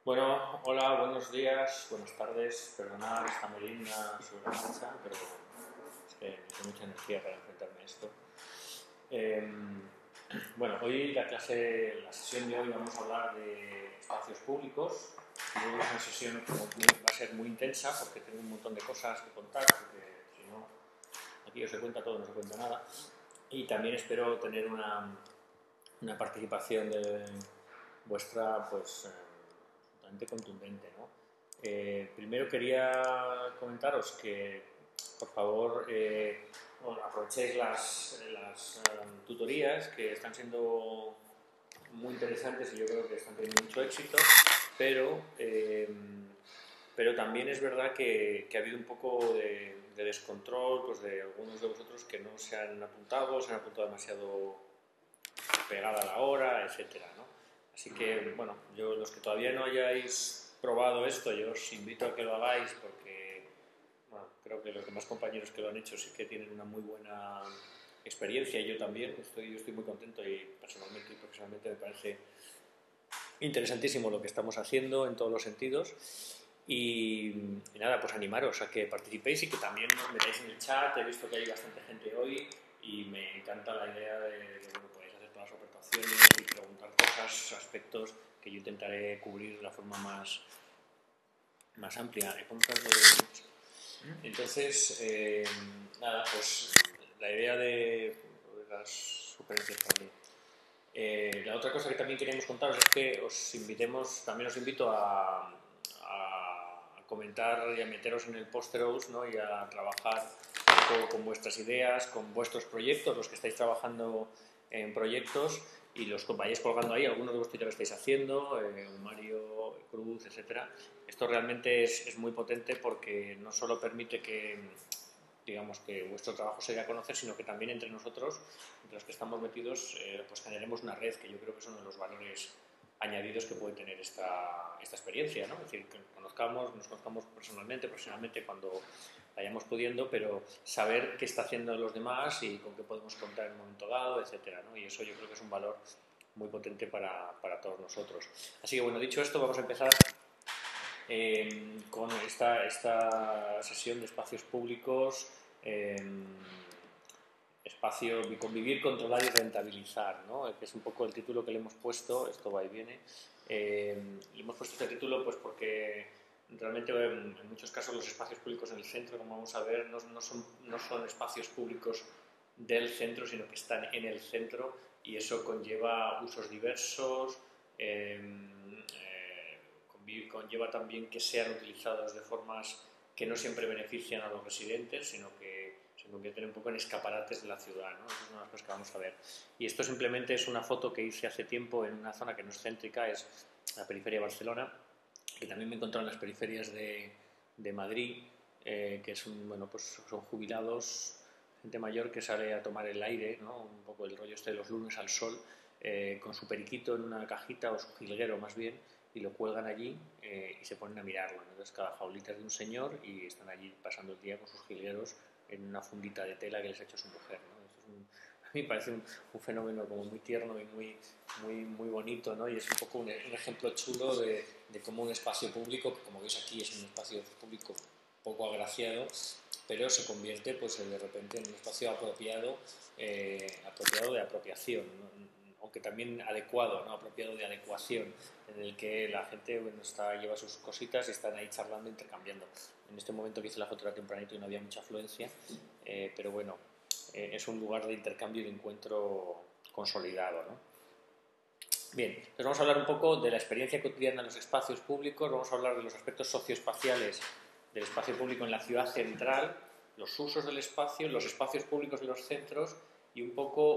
Bueno, hola, buenos días, buenas tardes. Perdonad esta merienda sobre la marcha, pero es que necesito mucha energía para enfrentarme a esto. Eh, bueno, hoy la sesión de hoy vamos a hablar de espacios públicos. Y hoy es una sesión que va a ser muy intensa porque tengo un montón de cosas que contar, porque si no, aquí o se cuenta todo, no se cuenta nada. Y también espero tener una participación de vuestra, pues, absolutamente contundente, ¿no? Primero quería comentaros que, por favor, bueno, aprovechéis las tutorías que están siendo muy interesantes y yo creo que están teniendo mucho éxito, pero, pero también es verdad que ha habido un poco de descontrol, pues, de algunos de vosotros que no se han apuntado demasiado pegada a la hora, etcétera, ¿no? Así que, bueno, yo los que todavía no hayáis probado esto, yo os invito a que lo hagáis porque, bueno, creo que los demás compañeros que lo han hecho sí que tienen una muy buena experiencia y yo también, yo estoy muy contento y personalmente y profesionalmente me parece interesantísimo lo que estamos haciendo en todos los sentidos. Y nada, pues animaros a que participéis y que también nos metáis en el chat. He visto que hay bastante gente hoy y me encanta la idea de que bueno, podéis hacer todas las aportaciones y preguntar cosas, aspectos que yo intentaré cubrir de la forma más amplia. Entonces, nada, pues la idea de las sugerencias también. La otra cosa que también queríamos contaros es que también os invito a comentar y a meteros en el Posteros, ¿no? Y a trabajar con vuestras ideas, con vuestros proyectos, los que estáis trabajando en proyectos y los vayáis colgando ahí, algunos de vosotros ya lo estáis haciendo, Mario, Cruz, etcétera. Esto realmente es muy potente porque no solo permite que, digamos, que vuestro trabajo se dé a conocer, sino que también entre nosotros, entre los que estamos metidos, pues generemos una red, que yo creo que es uno de los valores añadidos que puede tener esta experiencia, ¿no? Es decir, que nos conozcamos personalmente, profesionalmente, cuando vayamos pudiendo, pero saber qué está haciendo los demás y con qué podemos contar en un momento dado, etcétera, ¿no? Y eso yo creo que es un valor muy potente para todos nosotros. Así que, bueno, dicho esto, vamos a empezar con esta sesión de espacios públicos, convivir, controlar y rentabilizar, ¿no? Que es un poco el título que le hemos puesto, esto va y viene. Le hemos puesto este título pues porque realmente en muchos casos los espacios públicos en el centro, como vamos a ver, no son espacios públicos del centro, sino que están en el centro y eso conlleva usos diversos, conlleva también que sean utilizados de formas que no siempre benefician a los residentes, sino que se convierten un poco en escaparates de la ciudad, ¿no? Esa es una de las cosas que vamos a ver. Y esto simplemente es una foto que hice hace tiempo en una zona que no es céntrica, es la periferia de Barcelona, que también me he encontrado en las periferias de Madrid, que bueno, pues son jubilados, gente mayor que sale a tomar el aire, ¿no? Un poco el rollo este de los lunes al sol, con su periquito en una cajita o su jilguero más bien, y lo cuelgan allí y se ponen a mirarlo, ¿no? Entonces cada jaulita es de un señor y están allí pasando el día con sus jilgueros en una fundita de tela que les ha hecho su mujer, ¿no? Esto a mí me parece un fenómeno como muy tierno y muy bonito, ¿no? Y es un poco un ejemplo chulo de cómo un espacio público, que como veis aquí es un espacio público poco agraciado, pero se convierte pues de repente en un espacio apropiado de apropiación, ¿no? Aunque también adecuado, ¿no? Apropiado de adecuación, en el que la gente bueno, lleva sus cositas y están ahí charlando, intercambiando. En este momento que hice la foto era tempranito y no había mucha afluencia, pero bueno, es un lugar de intercambio y de encuentro consolidado, ¿no? Bien, entonces vamos a hablar un poco de la experiencia cotidiana en los espacios públicos, vamos a hablar de los aspectos socioespaciales del espacio público en la ciudad central, los usos del espacio, los espacios públicos en los centros y un poco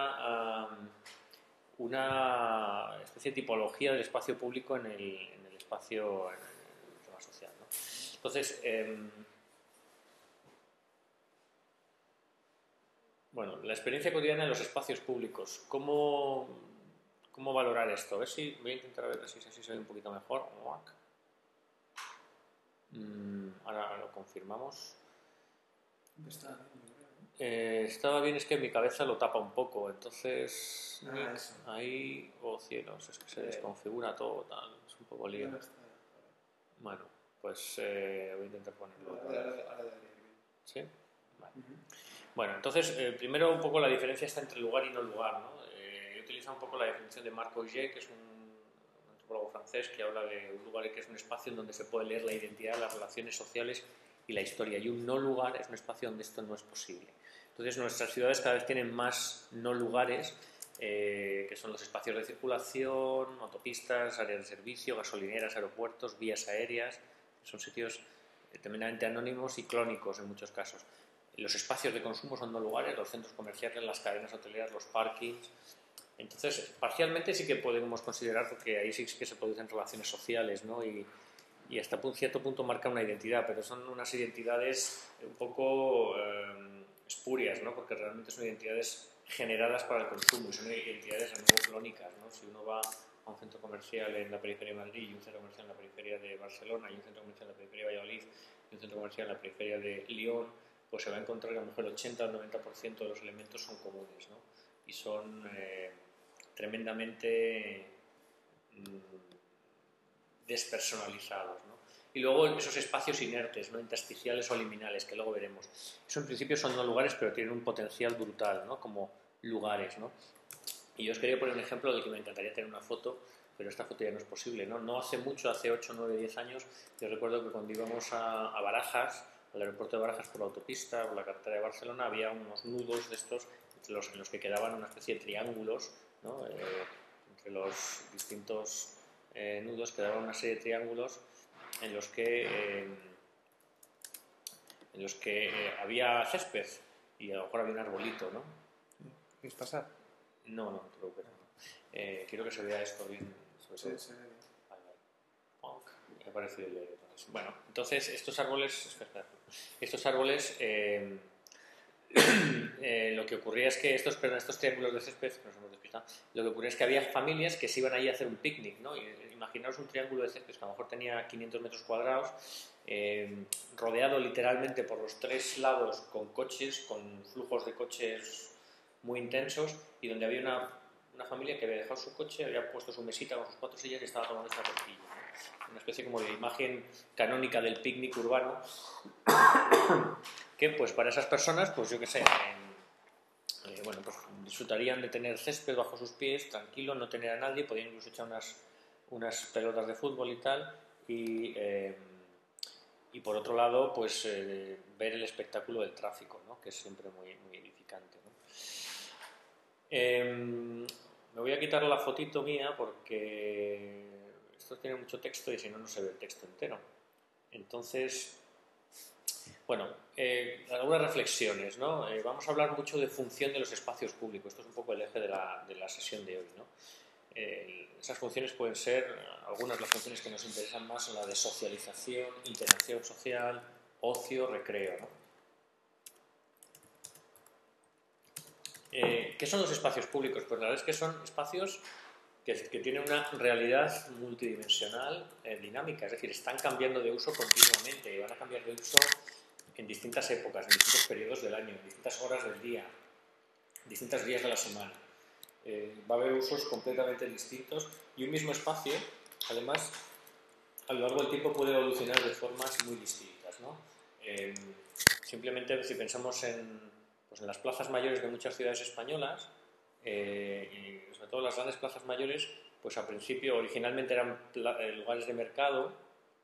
una especie de tipología del espacio público en el espacio, en el tema social, ¿no? Entonces, bueno, la experiencia cotidiana en los espacios públicos. ¿Cómo valorar esto? A ver si voy a intentar ver si así se ve un poquito mejor. Ahora lo confirmamos. Está bien, yo creo, ¿no? Estaba bien, es que mi cabeza lo tapa un poco, entonces Nick, Eso. ahí, oh cielos, es que se desconfigura todo, tal, es un poco lío. ¿Dónde está? Bueno, pues voy a intentar ponerlo. Ahora debería ir bien. ¿Sí? Vale. Bueno, entonces, primero un poco la diferencia está entre lugar y no lugar, ¿no? He utilizado un poco la definición de Marc Auger, que es un antropólogo francés, que habla de un lugar que es un espacio en donde se puede leer la identidad, las relaciones sociales y la historia, y un no lugar es un espacio donde esto no es posible. Entonces nuestras ciudades cada vez tienen más no lugares, que son los espacios de circulación, autopistas, áreas de servicio, gasolineras, aeropuertos, vías aéreas, son sitios tremendamente anónimos y clónicos en muchos casos. Los espacios de consumo son no lugares, los centros comerciales, las cadenas hoteleras, los parkings. Entonces, parcialmente sí que podemos considerar, porque ahí sí que se producen relaciones sociales, ¿no? Y hasta un cierto punto marca una identidad, pero son unas identidades un poco espurias, ¿no? Porque realmente son identidades generadas para el consumo y son identidades a nuevo clónicas, ¿no? Si uno va a un centro comercial en la periferia de Madrid y un centro comercial en la periferia de Barcelona y un centro comercial en la periferia de Valladolid y un centro comercial en la periferia de Lyon, pues se va a encontrar que a lo mejor el 80 o el 90% de los elementos son comunes, ¿no? Y son tremendamente despersonalizados, ¿no? Y luego esos espacios inertes, ¿no? Intersticiales o liminales, que luego veremos. Eso en principio son no lugares, pero tienen un potencial brutal, ¿no? Como lugares, ¿no? Y yo os quería poner un ejemplo del que me encantaría tener una foto, pero esta foto ya no es posible, ¿no? No hace mucho, hace 8, 9, 10 años, yo recuerdo que cuando íbamos a Barajas, al aeropuerto de Barajas por la autopista, por la carretera de Barcelona, había unos nudos de estos en los que quedaban una especie de triángulos, ¿no? Entre los distintos nudos quedaban una serie de triángulos en los que había césped y a lo mejor había un arbolito, ¿no? ¿Quieres pasar? No, no, te preocupes. No. Quiero que se vea esto bien. Sí, se ve bien. Vale, vale. Punk. Me ha parecido el de... Bueno, entonces estos árboles... Estos árboles... lo que ocurría es que estos triángulos de césped, nos hemos despistado, lo que ocurría es que había familias que se iban ahí a hacer un picnic, ¿no? Imaginaos un triángulo de césped que a lo mejor tenía 500 metros cuadrados, rodeado literalmente por los tres lados con coches, con flujos de coches muy intensos, y donde había una familia que había dejado su coche, había puesto su mesita con sus 4 sillas y estaba tomando esta tortilla, ¿no? Una especie como de imagen canónica del picnic urbano, que pues para esas personas, pues yo qué sé, bueno, pues disfrutarían de tener césped bajo sus pies, tranquilo, no tener a nadie, podían incluso echar unas pelotas de fútbol y tal, y por otro lado, pues ver el espectáculo del tráfico, ¿no? Que es siempre muy, muy edificante, ¿no? Me voy a quitar la fotito mía porque esto tiene mucho texto y si no, no se ve el texto entero. Entonces, bueno, algunas reflexiones, ¿no? Vamos a hablar mucho de función de los espacios públicos. Esto es un poco el eje de la sesión de hoy, ¿no? Esas funciones pueden ser, algunas de las funciones que nos interesan más son la de socialización, interacción social, ocio, recreo, ¿no? ¿Qué son los espacios públicos? Pues la verdad es que son espacios que tienen una realidad multidimensional dinámica, es decir, están cambiando de uso continuamente y van a cambiar de uso en distintas épocas, en distintos periodos del año, en distintas horas del día, en distintos días de la semana. Va a haber usos completamente distintos y un mismo espacio, además, a lo largo del tiempo puede evolucionar de formas muy distintas, ¿no? Simplemente si pensamos pues en las plazas mayores de muchas ciudades españolas, y sobre todo las grandes plazas mayores, pues al principio originalmente eran lugares de mercado,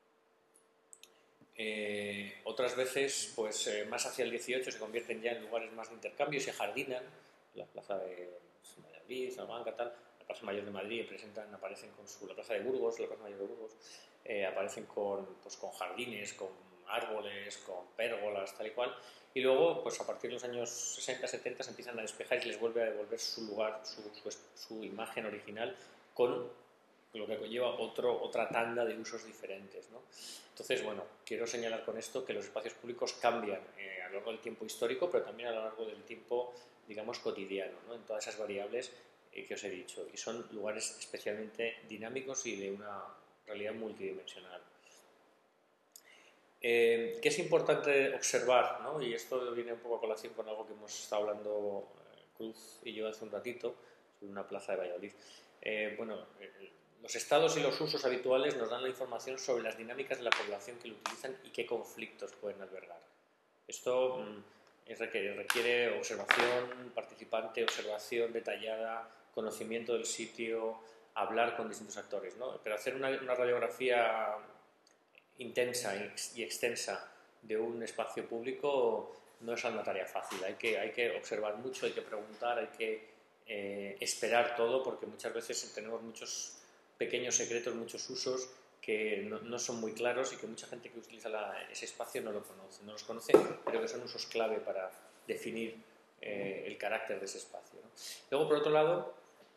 otras veces pues más hacia el 18 se convierten ya en lugares más de intercambio y se jardinan, la plaza de Valladolid, Salamanca, tal, la plaza mayor de Madrid aparecen con la plaza de Burgos, la plaza mayor de Burgos, aparecen pues, con jardines, con árboles, con pérgolas, tal y cual, y luego pues a partir de los años 60, 70 se empiezan a despejar y se les vuelve a devolver su lugar, su imagen original con lo que conlleva otra tanda de usos diferentes, ¿no? Entonces, bueno, quiero señalar con esto que los espacios públicos cambian a lo largo del tiempo histórico, pero también a lo largo del tiempo, digamos, cotidiano, ¿no? En todas esas variables que os he dicho. Y son lugares especialmente dinámicos y de una realidad multidimensional. ¿Qué es importante observar, ¿no? Y esto viene un poco a colación con algo que hemos estado hablando Cruz y yo hace un ratito, sobre una plaza de Valladolid. Los estados y los usos habituales nos dan la información sobre las dinámicas de la población que lo utilizan y qué conflictos pueden albergar. Esto requiere observación participante, observación detallada, conocimiento del sitio, hablar con distintos actores, ¿no? Pero hacer una radiografía intensa y extensa de un espacio público no es una tarea fácil. Hay que observar mucho, hay que preguntar, hay que esperar todo, porque muchas veces tenemos muchos pequeños secretos, muchos usos que no son muy claros y que mucha gente que utiliza ese espacio no los conoce, pero que son usos clave para definir el carácter de ese espacio, ¿no? Luego, por otro lado,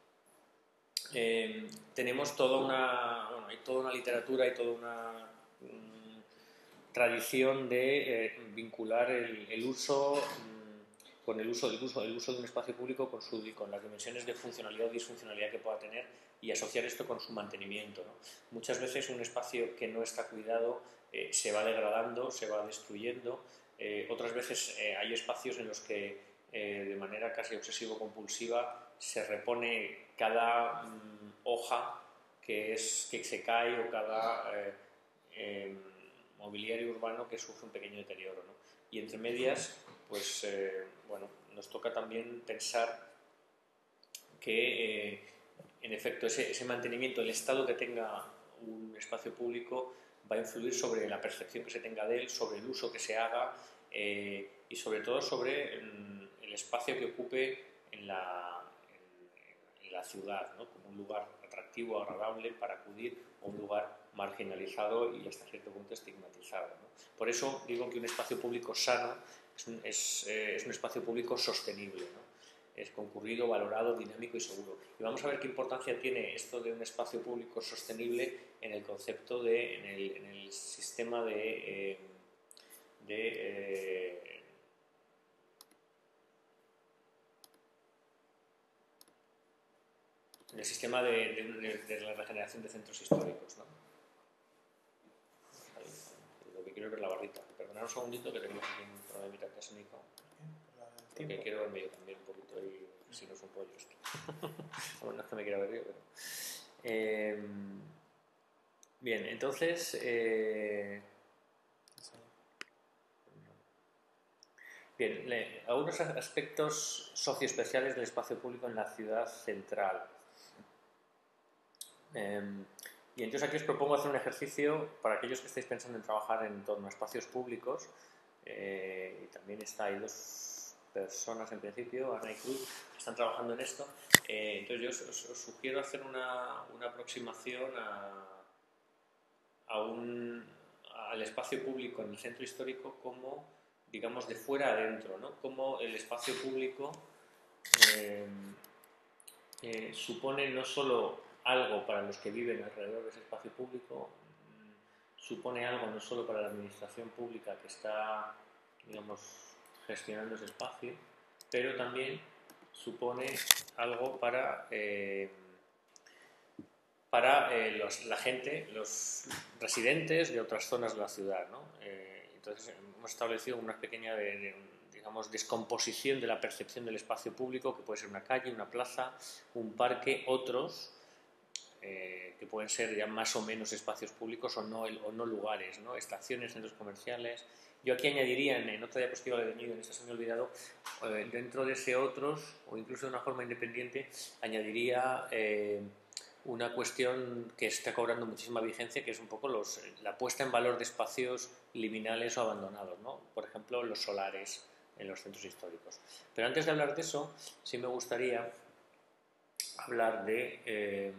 tenemos hay toda una literatura y toda una tradición de vincular el uso con el uso de un espacio público con las dimensiones de funcionalidad o disfuncionalidad que pueda tener y asociar esto con su mantenimiento, ¿no? Muchas veces un espacio que no está cuidado se va degradando, se va destruyendo. Otras veces hay espacios en los que de manera casi obsesivo-compulsiva se repone cada hoja que se cae o cada mobiliario urbano que sufre un pequeño deterioro, ¿no? Y entre medias, pues nos toca también pensar que en efecto ese mantenimiento, el estado que tenga un espacio público va a influir sobre la percepción que se tenga de él, sobre el uso que se haga y sobre todo sobre el espacio que ocupe en la ciudad, ¿no? Como un lugar atractivo, agradable para acudir, o un lugar marginalizado y hasta cierto punto estigmatizado, ¿no? Por eso digo que un espacio público sano es un espacio público sostenible, ¿no? Es concurrido, valorado, dinámico y seguro. Y vamos a ver qué importancia tiene esto de un espacio público sostenible en el concepto en el sistema en el sistema de la regeneración de centros históricos, ¿no? Lo que quiero es ver la barrita. Perdonad un segundito que tenemos aquí un problemita técnico. Porque quiero verme yo también un poquito y si no es un rollo esto. Bueno, no es que me quiera ver yo, pero... bien, entonces... bien, algunos aspectos socioespeciales del espacio público en la ciudad central. Y entonces aquí os propongo hacer un ejercicio para aquellos que estáis pensando en trabajar en torno a espacios públicos. Y también hay dos personas en principio, Ana y Cruz, que están trabajando en esto. Entonces yo os sugiero hacer una aproximación al espacio público en el centro histórico como, digamos, de fuera adentro, ¿no? Como el espacio público supone no solo algo para los que viven alrededor de ese espacio público, supone algo no solo para la administración pública que está, digamos, gestionando ese espacio, pero también supone algo para la gente, los residentes de otras zonas de la ciudad, ¿no? Entonces hemos establecido una pequeña digamos, descomposición de la percepción del espacio público, que puede ser una calle, una plaza, un parque, otros que pueden ser ya más o menos espacios públicos o no lugares, ¿no? Estaciones, centros comerciales. Yo aquí añadiría, en otra diapositiva que he tenido, en esta se me ha olvidado, dentro de ese otros, o incluso de una forma independiente, añadiría una cuestión que está cobrando muchísima vigencia, que es un poco la puesta en valor de espacios liminales o abandonados, ¿no? Por ejemplo, los solares en los centros históricos. Pero antes de hablar de eso, sí me gustaría hablar de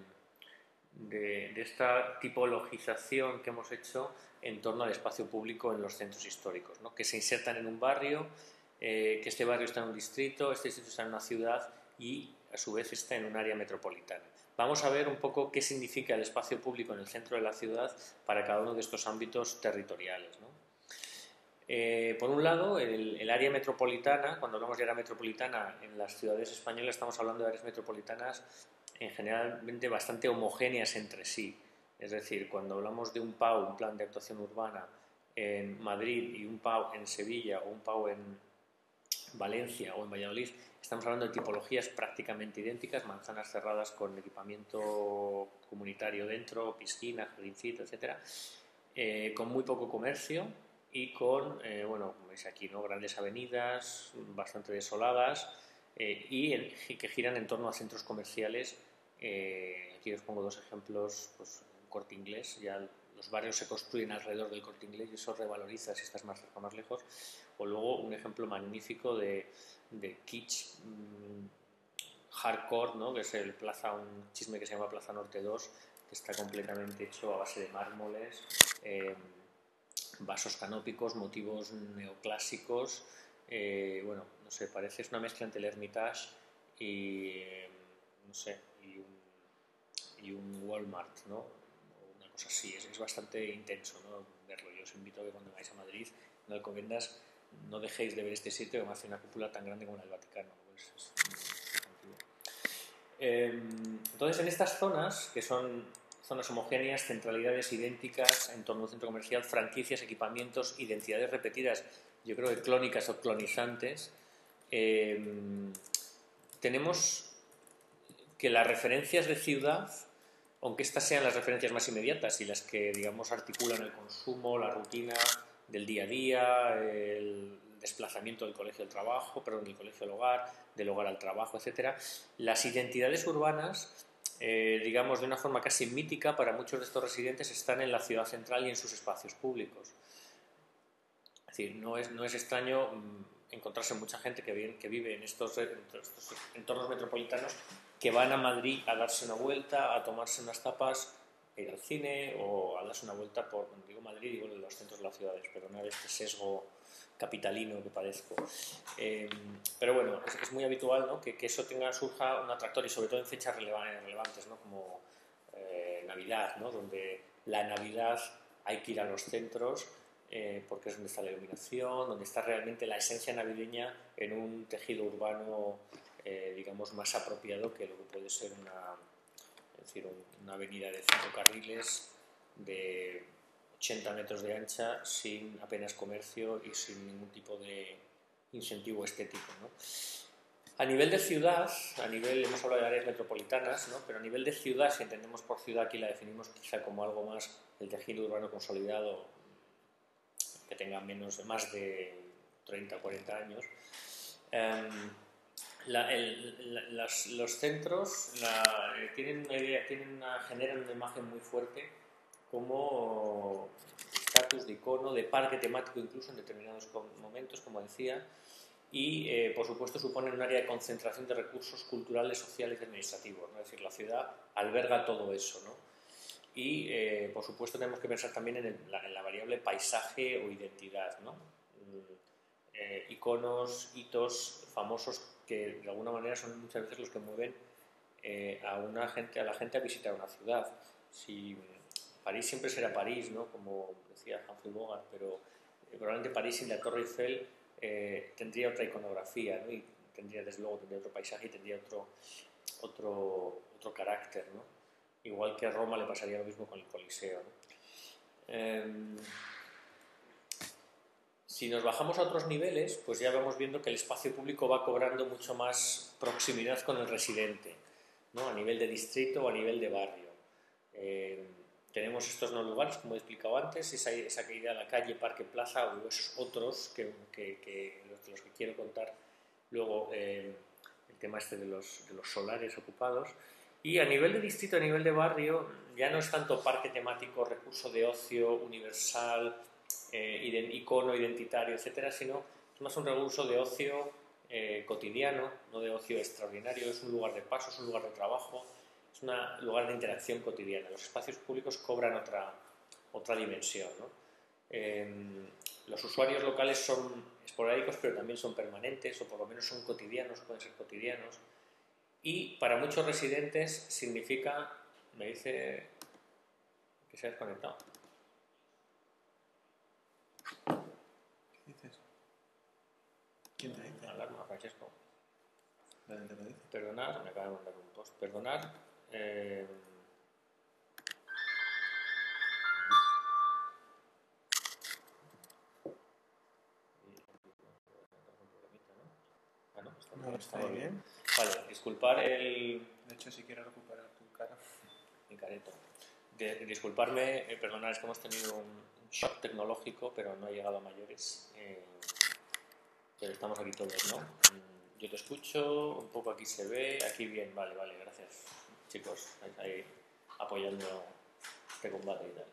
esta tipologización que hemos hecho en torno al espacio público en los centros históricos, ¿no? Que se insertan en un barrio, que este barrio está en un distrito, este distrito está en una ciudad y a su vez está en un área metropolitana. Vamos a ver un poco qué significa el espacio público en el centro de la ciudad para cada uno de estos ámbitos territoriales, ¿no? Por un lado, el área metropolitana, cuando hablamos de área metropolitana en las ciudades españolas, estamos hablando de áreas metropolitanas generalmente bastante homogéneas entre sí. Es decir, cuando hablamos de un PAU, un plan de actuación urbana, en Madrid y un PAU en Sevilla o un PAU en Valencia o en Valladolid, estamos hablando de tipologías prácticamente idénticas, manzanas cerradas con equipamiento comunitario dentro, piscina, jardincito, etcétera, con muy poco comercio y con, bueno, como veis aquí, ¿no? Grandes avenidas, bastante desoladas y que giran en torno a centros comerciales. Aquí os pongo dos ejemplos, pues Corte Inglés, ya los barrios se construyen alrededor del Corte Inglés y eso revaloriza si estás más cerca o más lejos. O luego un ejemplo magnífico de kitsch hardcore, ¿no? Que es un chisme que se llama Plaza Norte 2, que está completamente hecho a base de mármoles, vasos canópicos, motivos neoclásicos. Bueno, no sé, parece una mezcla entre el Hermitage y, no sé, y un Walmart, ¿no? Una cosa así, es bastante intenso, ¿no? Verlo. Yo os invito a que cuando vayáis a Madrid, en Alcobendas, no dejéis de ver este sitio que me hace una cúpula tan grande como la del Vaticano. Pues entonces, en estas zonas, que son zonas homogéneas, centralidades idénticas en torno a un centro comercial, franquicias, equipamientos, identidades repetidas, yo creo que clónicas o clonizantes, tenemos que las referencias de ciudad, aunque estas sean las referencias más inmediatas y las que, digamos, articulan el consumo, la rutina del día a día, el desplazamiento del colegio al trabajo, perdón, del colegio al hogar, del hogar al trabajo, etcétera, las identidades urbanas, digamos, de una forma casi mítica para muchos de estos residentes, están en la ciudad central y en sus espacios públicos. Es decir, no es extraño encontrarse mucha gente que vive en estos entornos metropolitanos que van a Madrid a darse una vuelta, a tomarse unas tapas, a ir al cine o a darse una vuelta por, cuando digo Madrid, digo los centros de las ciudades, pero no este sesgo capitalino que padezco. Pero bueno, es muy habitual, ¿no? que eso surja un atractor y sobre todo en fechas relevantes, ¿no? Como Navidad, ¿no? Donde la Navidad hay que ir a los centros porque es donde está la iluminación, donde está realmente la esencia navideña en un tejido urbano, digamos, más apropiado que lo que puede ser una avenida de 5 carriles de 80 metros de ancha sin apenas comercio y sin ningún tipo de incentivo estético, ¿no? A nivel de ciudad, hemos hablado de áreas metropolitanas, ¿no? Pero a nivel de ciudad, si entendemos por ciudad, aquí la definimos quizá como algo más el tejido urbano consolidado, que tenga más de 30 o 40 años. Los centros generan una imagen muy fuerte como estatus de icono, de parque temático incluso en determinados momentos, como decía, y por supuesto suponen un área de concentración de recursos culturales, sociales y administrativos, ¿no? Es decir, la ciudad alberga todo eso, ¿no? Y por supuesto tenemos que pensar también en la variable paisaje o identidad, ¿no? Iconos, hitos famosos que de alguna manera son muchas veces los que mueven a la gente a visitar una ciudad. Si París siempre será París, ¿no? Como decía Humphrey Bogart, pero probablemente París sin la Torre Eiffel tendría otra iconografía, ¿no? Y desde luego tendría otro paisaje y tendría otro carácter, ¿no? Igual que a Roma le pasaría lo mismo con el Coliseo, ¿no? Si nos bajamos a otros niveles, pues ya vamos viendo que el espacio público va cobrando mucho más proximidad con el residente, ¿no? A nivel de distrito o a nivel de barrio. Tenemos estos no lugares, como he explicado antes, esa caída a la calle, parque, plaza, o esos otros de los que quiero contar luego, el tema de los solares ocupados. Y a nivel de distrito, a nivel de barrio, ya no es tanto parque temático, recurso de ocio universal, icono identitario, etcétera, sino es más un recurso de ocio cotidiano, no de ocio extraordinario. Es un lugar de paso, es un lugar de trabajo, es un lugar de interacción cotidiana. Los espacios públicos cobran otra dimensión, ¿no? Los usuarios locales son esporádicos, pero también son permanentes, o por lo menos son cotidianos, pueden ser cotidianos. Y para muchos residentes significa, me dice que se ha desconectado. ¿Qué dices? ¿Quién te dice? Alarma, Francesco. ¿Dónde te lo dice? Perdonar, me acaba de mandar un post. Perdonar. No, está muy bien. Vale, disculpar el... De hecho, si quieres recuperar tu cara. Mi careto. Disculparme, perdonad, es que hemos tenido un shock tecnológico, pero no ha llegado a mayores. Pero estamos aquí todos, ¿no? Yo te escucho, un poco aquí se ve, aquí bien, vale, gracias, chicos, ahí apoyando este combate y tal.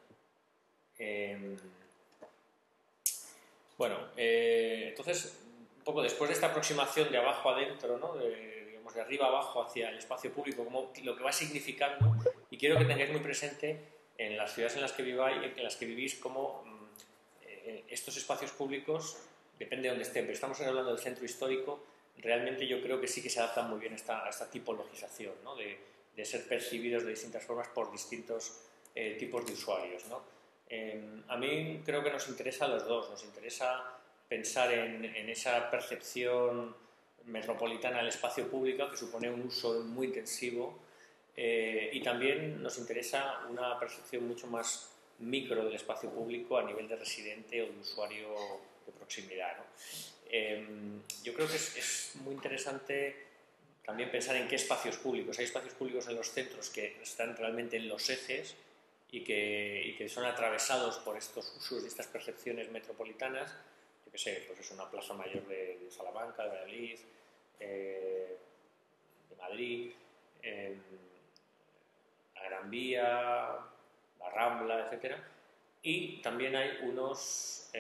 Entonces, un poco después de esta aproximación de abajo adentro, ¿no? Digamos, de arriba abajo hacia el espacio público, como lo que va significando, y quiero que tengáis muy presente en las ciudades en las que vivís, cómo estos espacios públicos, depende de dónde estén, pero estamos hablando del centro histórico, realmente yo creo que sí que se adaptan muy bien a esta tipologización, ¿no? de ser percibidos de distintas formas por distintos tipos de usuarios, ¿no? A mí creo que nos interesa a los dos, nos interesa pensar en esa percepción metropolitana del espacio público que supone un uso muy intensivo y también nos interesa una percepción mucho más micro del espacio público a nivel de residente o de usuario de proximidad, ¿no? Yo creo que es muy interesante también pensar en qué espacios públicos. Hay espacios públicos en los centros que están realmente en los ejes y que son atravesados por estos usos y estas percepciones metropolitanas. Yo qué sé, pues es una plaza mayor de Salamanca, de Valladolid, de Madrid, la Gran Vía, la Rambla, etcétera. Y también hay unos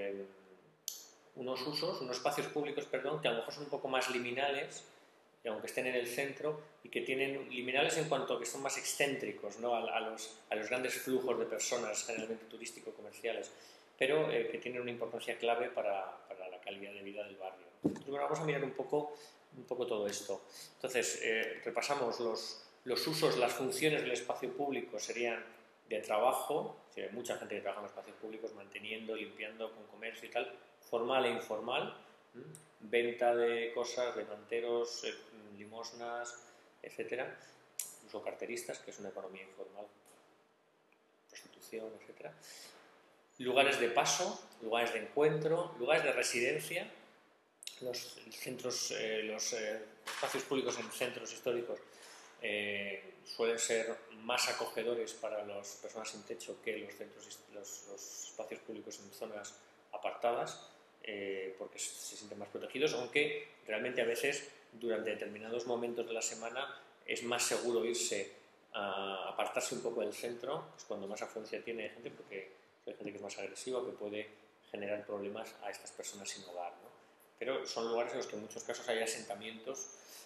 usos, unos espacios públicos, perdón, que a lo mejor son un poco más liminales, aunque estén en el centro, y que tienen liminales en cuanto a que son más excéntricos, ¿no? a los grandes flujos de personas, generalmente turístico-comerciales, pero que tienen una importancia clave para la calidad de vida del barrio. Entonces, bueno, vamos a mirar un poco todo esto. Entonces, repasamos los usos, las funciones del espacio público serían de trabajo, hay mucha gente que trabaja en los espacios públicos, manteniendo, limpiando, con comercio y tal, formal e informal, venta de cosas, de manteros, limosnas, etcétera, incluso carteristas, que es una economía informal, prostitución, etcétera. Lugares de paso, lugares de encuentro, lugares de residencia. Los espacios públicos en centros históricos suelen ser más acogedores para las personas sin techo que los espacios públicos en zonas apartadas, porque se sienten más protegidos, aunque realmente a veces durante determinados momentos de la semana es más seguro irse a apartarse un poco del centro, pues cuando más afluencia tiene gente, porque hay gente que es más agresiva, que puede generar problemas a estas personas sin hogar, ¿no? Pero son lugares en los que en muchos casos hay asentamientos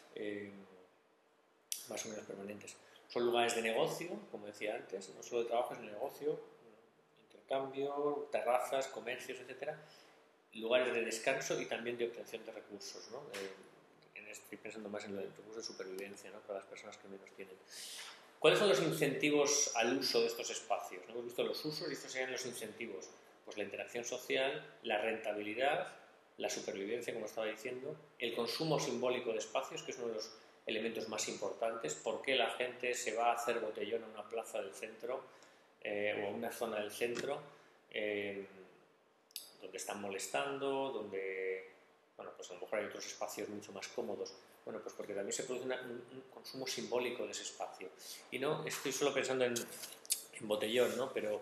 más o menos permanentes. Son lugares de negocio, como decía antes, no solo de trabajo, es de negocio, intercambio, terrazas, comercios, etcétera. Lugares de descanso y también de obtención de recursos, ¿no? Estoy pensando más en los recursos de supervivencia, ¿no? Para las personas que menos tienen. ¿Cuáles son los incentivos al uso de estos espacios? Hemos visto los usos y estos serían los incentivos. Pues la interacción social, la rentabilidad, la supervivencia, como estaba diciendo, el consumo simbólico de espacios, que es uno de los elementos más importantes. ¿Por qué la gente se va a hacer botellón a una plaza del centro o a una zona del centro donde están molestando, donde, bueno, pues a lo mejor hay otros espacios mucho más cómodos? Bueno, pues porque también se produce un consumo simbólico de ese espacio. Y no estoy solo pensando en botellón, ¿no? Pero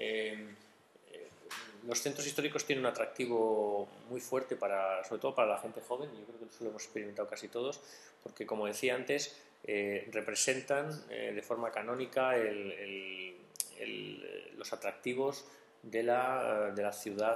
los centros históricos tienen un atractivo muy fuerte, sobre todo para la gente joven, y yo creo que eso lo hemos experimentado casi todos, porque, como decía antes, representan de forma canónica los atractivos de la ciudad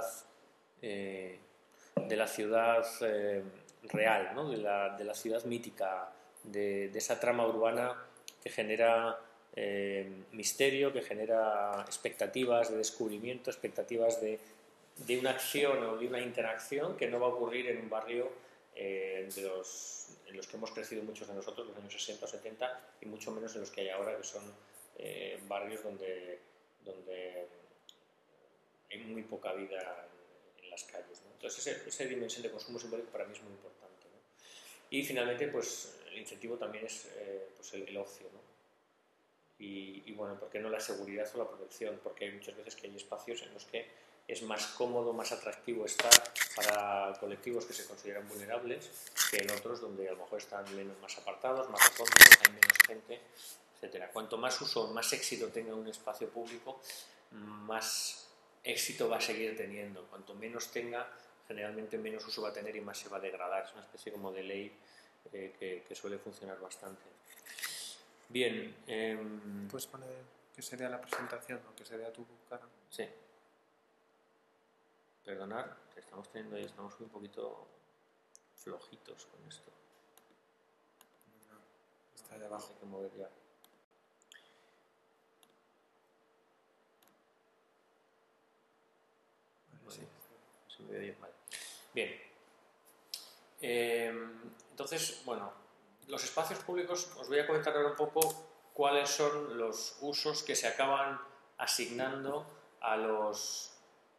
real, ¿no? de la ciudad mítica, de esa trama urbana que genera misterio, que genera expectativas de descubrimiento, expectativas de una acción o de una interacción que no va a ocurrir en un barrio en los que hemos crecido muchos de nosotros, los años 60 o 70, y mucho menos en los que hay ahora, que son barrios donde hay muy poca vida en las calles, ¿no? Entonces esa dimensión de consumo simbólico para mí es muy importante, ¿no? Y finalmente, pues el incentivo también es pues el ocio, ¿no? Y bueno, ¿por qué no la seguridad o la protección? Porque hay muchas veces que hay espacios en los que es más cómodo, más atractivo estar para colectivos que se consideran vulnerables que en otros donde a lo mejor están más apartados, más recónditos, hay menos gente, etcétera. Cuanto más uso, más éxito tenga un espacio público, más éxito va a seguir teniendo. Cuanto menos tenga, generalmente menos uso va a tener y más se va a degradar. Es una especie como de ley que suele funcionar bastante. Bien. ¿Puedes poner que se vea la presentación o que se vea tu cara? Sí. Perdonad, estamos un poquito flojitos con esto. No, está de abajo. Hay que mover ya. Vale, sí. Se me ve bien, vale. Bien. Entonces, bueno, los espacios públicos, os voy a comentar ahora un poco cuáles son los usos que se acaban asignando a los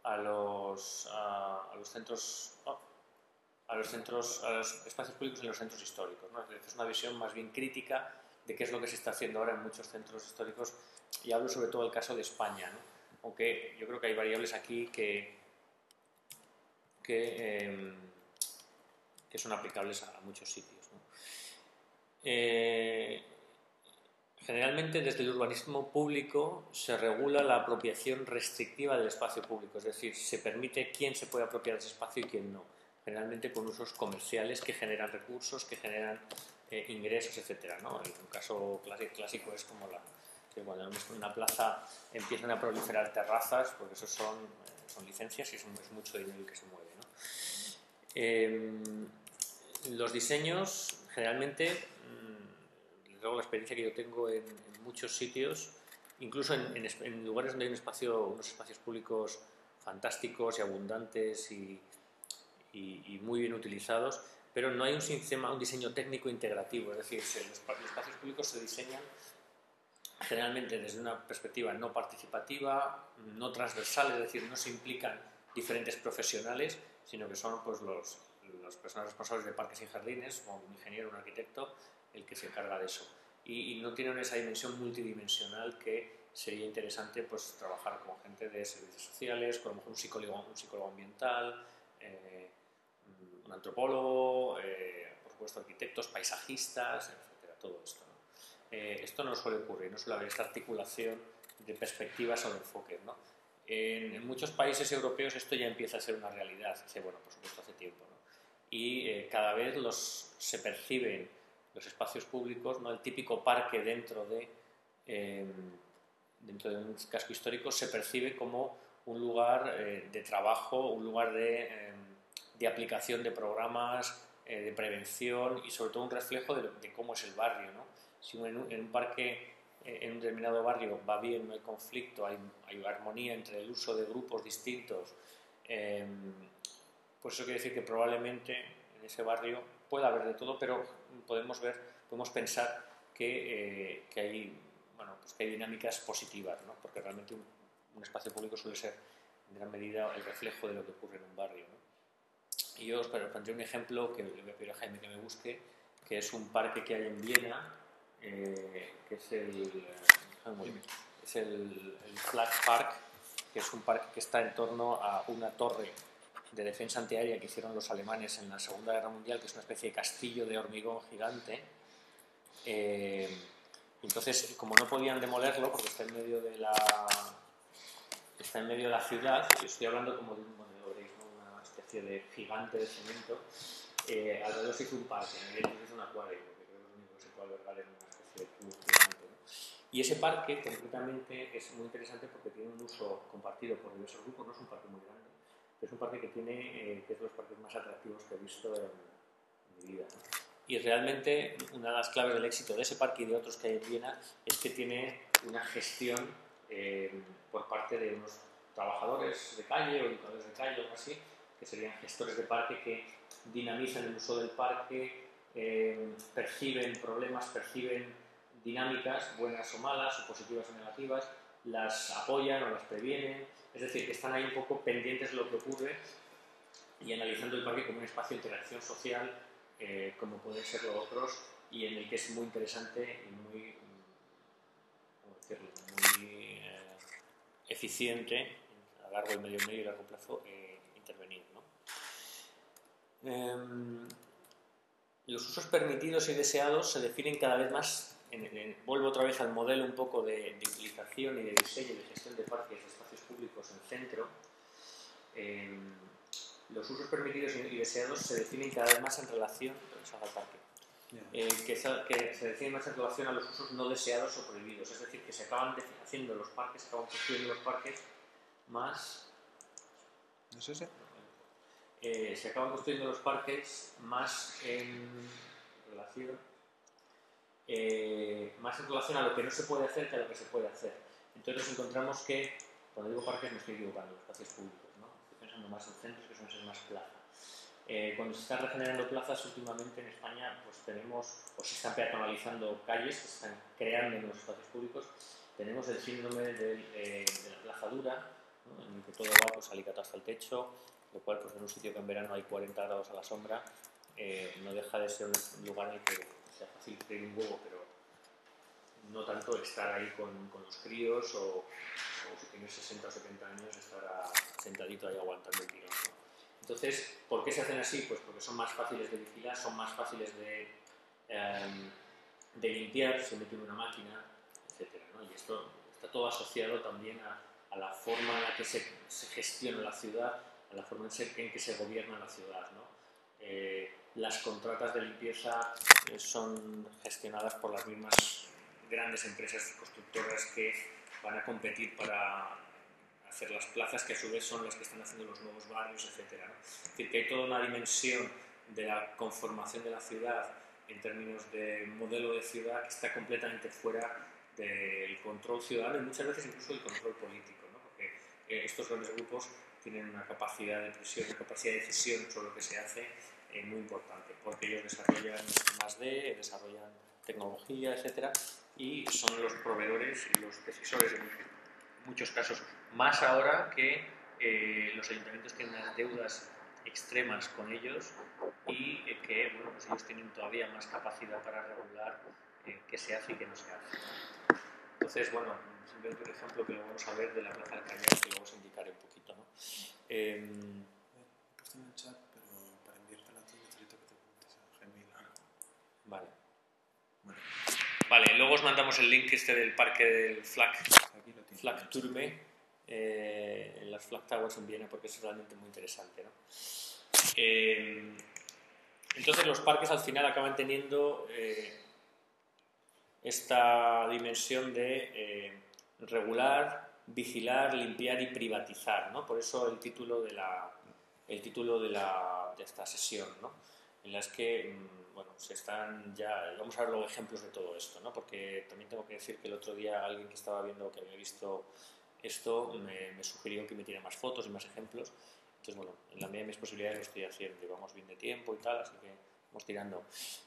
centros, a los espacios públicos en los centros históricos, ¿no? Es una visión más bien crítica de qué es lo que se está haciendo ahora en muchos centros históricos, y hablo sobre todo del caso de España, ¿no? Aunque yo creo que hay variables aquí que son aplicables a muchos sitios, ¿no? Generalmente desde el urbanismo público se regula la apropiación restrictiva del espacio público, es decir, se permite quién se puede apropiar de ese espacio y quién no, generalmente con usos comerciales que generan recursos, que generan ingresos, etcétera, ¿no? Un caso clásico es como que cuando en una plaza empiezan a proliferar terrazas, porque eso son licencias y es mucho dinero que se mueve, ¿no? Los diseños generalmente, luego la experiencia que yo tengo en muchos sitios, incluso en lugares donde hay unos espacios públicos fantásticos y abundantes y muy bien utilizados, pero no hay un diseño técnico integrativo, es decir, los espacios públicos se diseñan generalmente desde una perspectiva no participativa, no transversal, es decir, no se implican diferentes profesionales, sino que son pues las personas responsables de parques y jardines, como un ingeniero, un arquitecto, el que se encarga de eso. Y no tienen esa dimensión multidimensional que sería interesante pues trabajar con gente de servicios sociales, con a lo mejor un psicólogo ambiental, un antropólogo, por supuesto arquitectos, paisajistas, etcétera, todo esto, ¿no? Esto no suele ocurrir, no suele haber esta articulación de perspectivas o de enfoques, ¿no? En muchos países europeos esto ya empieza a ser una realidad, por supuesto hace tiempo, ¿no? Y cada vez se perciben los espacios públicos, ¿no? El típico parque dentro de un casco histórico se percibe como un lugar de trabajo, un lugar de aplicación de programas, de prevención y sobre todo un reflejo de cómo es el barrio, ¿no? Si en un parque, en un determinado barrio va bien, no hay conflicto, hay armonía entre el uso de grupos distintos, pues eso quiere decir que probablemente en ese barrio pueda haber de todo, pero podemos pensar que hay dinámicas positivas, ¿no? Porque realmente un espacio público suele ser en gran medida el reflejo de lo que ocurre en un barrio, ¿no? Y yo os pondré un ejemplo que le voy a pedir a Jaime que me busque, que es un parque que hay en Viena, que es el Flag Park, que es un parque que está en torno a una torre de defensa antiaérea que hicieron los alemanes en la Segunda Guerra Mundial, que es una especie de castillo de hormigón gigante. Entonces, como no podían demolerlo porque está en medio de la ciudad, y estoy hablando como de una especie de gigante de cemento, alrededor se hizo un parque, en el que es un acuario, porque creo que es lo único que se puede albergar en una especie de cubo gigante, ¿no? Y ese parque, concretamente, es muy interesante porque tiene un uso compartido por diversos grupos, no es un parque muy grande, pero es un parque que es de los parques más atractivos que he visto en mi vida, ¿no? Y realmente una de las claves del éxito de ese parque y de otros que hay en Viena es que tiene una gestión por parte de unos trabajadores de calle o educadores de calle o algo así, que serían gestores de parque que dinamizan el uso del parque, perciben problemas, perciben dinámicas, buenas o malas, o positivas o negativas, las apoyan o las previenen, es decir, que están ahí un poco pendientes de lo que ocurre y analizando el parque como un espacio de interacción social, como pueden ser los otros, y en el que es muy interesante y muy, ¿cómo decirlo?, muy eficiente a largo, medio y largo plazo intervenir, ¿no? Los usos permitidos y deseados se definen cada vez más, vuelvo otra vez al modelo un poco de utilización y de diseño y de gestión de parques, de espacios públicos en centro. Los usos permitidos y deseados se definen cada vez más en relación al parque. Que se define más en relación a los usos no deseados o prohibidos, es decir, que se acaban haciendo los parques, se acaban construyendo los parques más... ¿No es ese? Se acaban construyendo los parques más en relación a lo que no se puede hacer que a lo que se puede hacer. Entonces nos encontramos que, cuando digo parques me estoy equivocando, espacios públicos, ¿no? Estoy pensando más en centros que suelen ser más plazas. Cuando se están regenerando plazas últimamente en España, pues tenemos, o se están peatonalizando calles, que se están creando en los espacios públicos. Tenemos el síndrome de la plaza dura, ¿no? En el que todo va pues alicatado hasta el techo, lo cual pues en un sitio que en verano hay 40 grados a la sombra, no deja de ser un lugar en el que sea fácil freír un huevo, pero no tanto estar ahí con los críos o si tienes 60 o 70 años estar sentadito ahí aguantando el tirón, ¿no? Entonces, ¿por qué se hacen así? Pues porque son más fáciles de vigilar, son más fáciles de limpiar, se mete en una máquina, etc., ¿no? Y esto está todo asociado también a la forma en la que se gestiona la ciudad, a la forma en que se gobierna la ciudad, ¿no? Las contratas de limpieza son gestionadas por las mismas grandes empresas constructoras que van a competir para hacer las plazas, que a su vez son las que están haciendo los nuevos barrios, etc., ¿no? Es decir, que hay toda una dimensión de la conformación de la ciudad en términos de modelo de ciudad que está completamente fuera del control ciudadano y muchas veces incluso del control político, ¿no? Porque estos grandes grupos tienen una capacidad de presión, una capacidad de decisión sobre lo que se hace muy importante, porque ellos desarrollan +D, desarrollan tecnología, etc., y son los proveedores y los decisores en muchos casos, más ahora que los ayuntamientos tienen unas deudas extremas con ellos y que bueno, pues ellos tienen todavía más capacidad para regular qué se hace y qué no se hace. Entonces, bueno, simplemente un ejemplo que lo vamos a ver de la Plaza del Callao, que luego os indicaré un poquito, ¿no? He puesto en el chat, pero para enviarte a ti necesito que te apuntes a Gmail. Vale. Bueno. Vale, luego os mandamos el link del parque del Flak Turme, en las Flak Towers en Viena, porque es realmente muy interesante, ¿no? Entonces los parques al final acaban teniendo esta dimensión de regular, vigilar, limpiar y privatizar, ¿no? Por eso el título de esta sesión, ¿no? En las que bueno, se están ya, vamos a ver luego ejemplos de todo esto, ¿no? Porque también tengo que decir que el otro día alguien que estaba viendo, que había visto esto, me sugirió que metiera más fotos y más ejemplos. Entonces, bueno, en la medida de mis posibilidades lo estoy haciendo, llevamos bien de tiempo y tal, así que vamos tirando.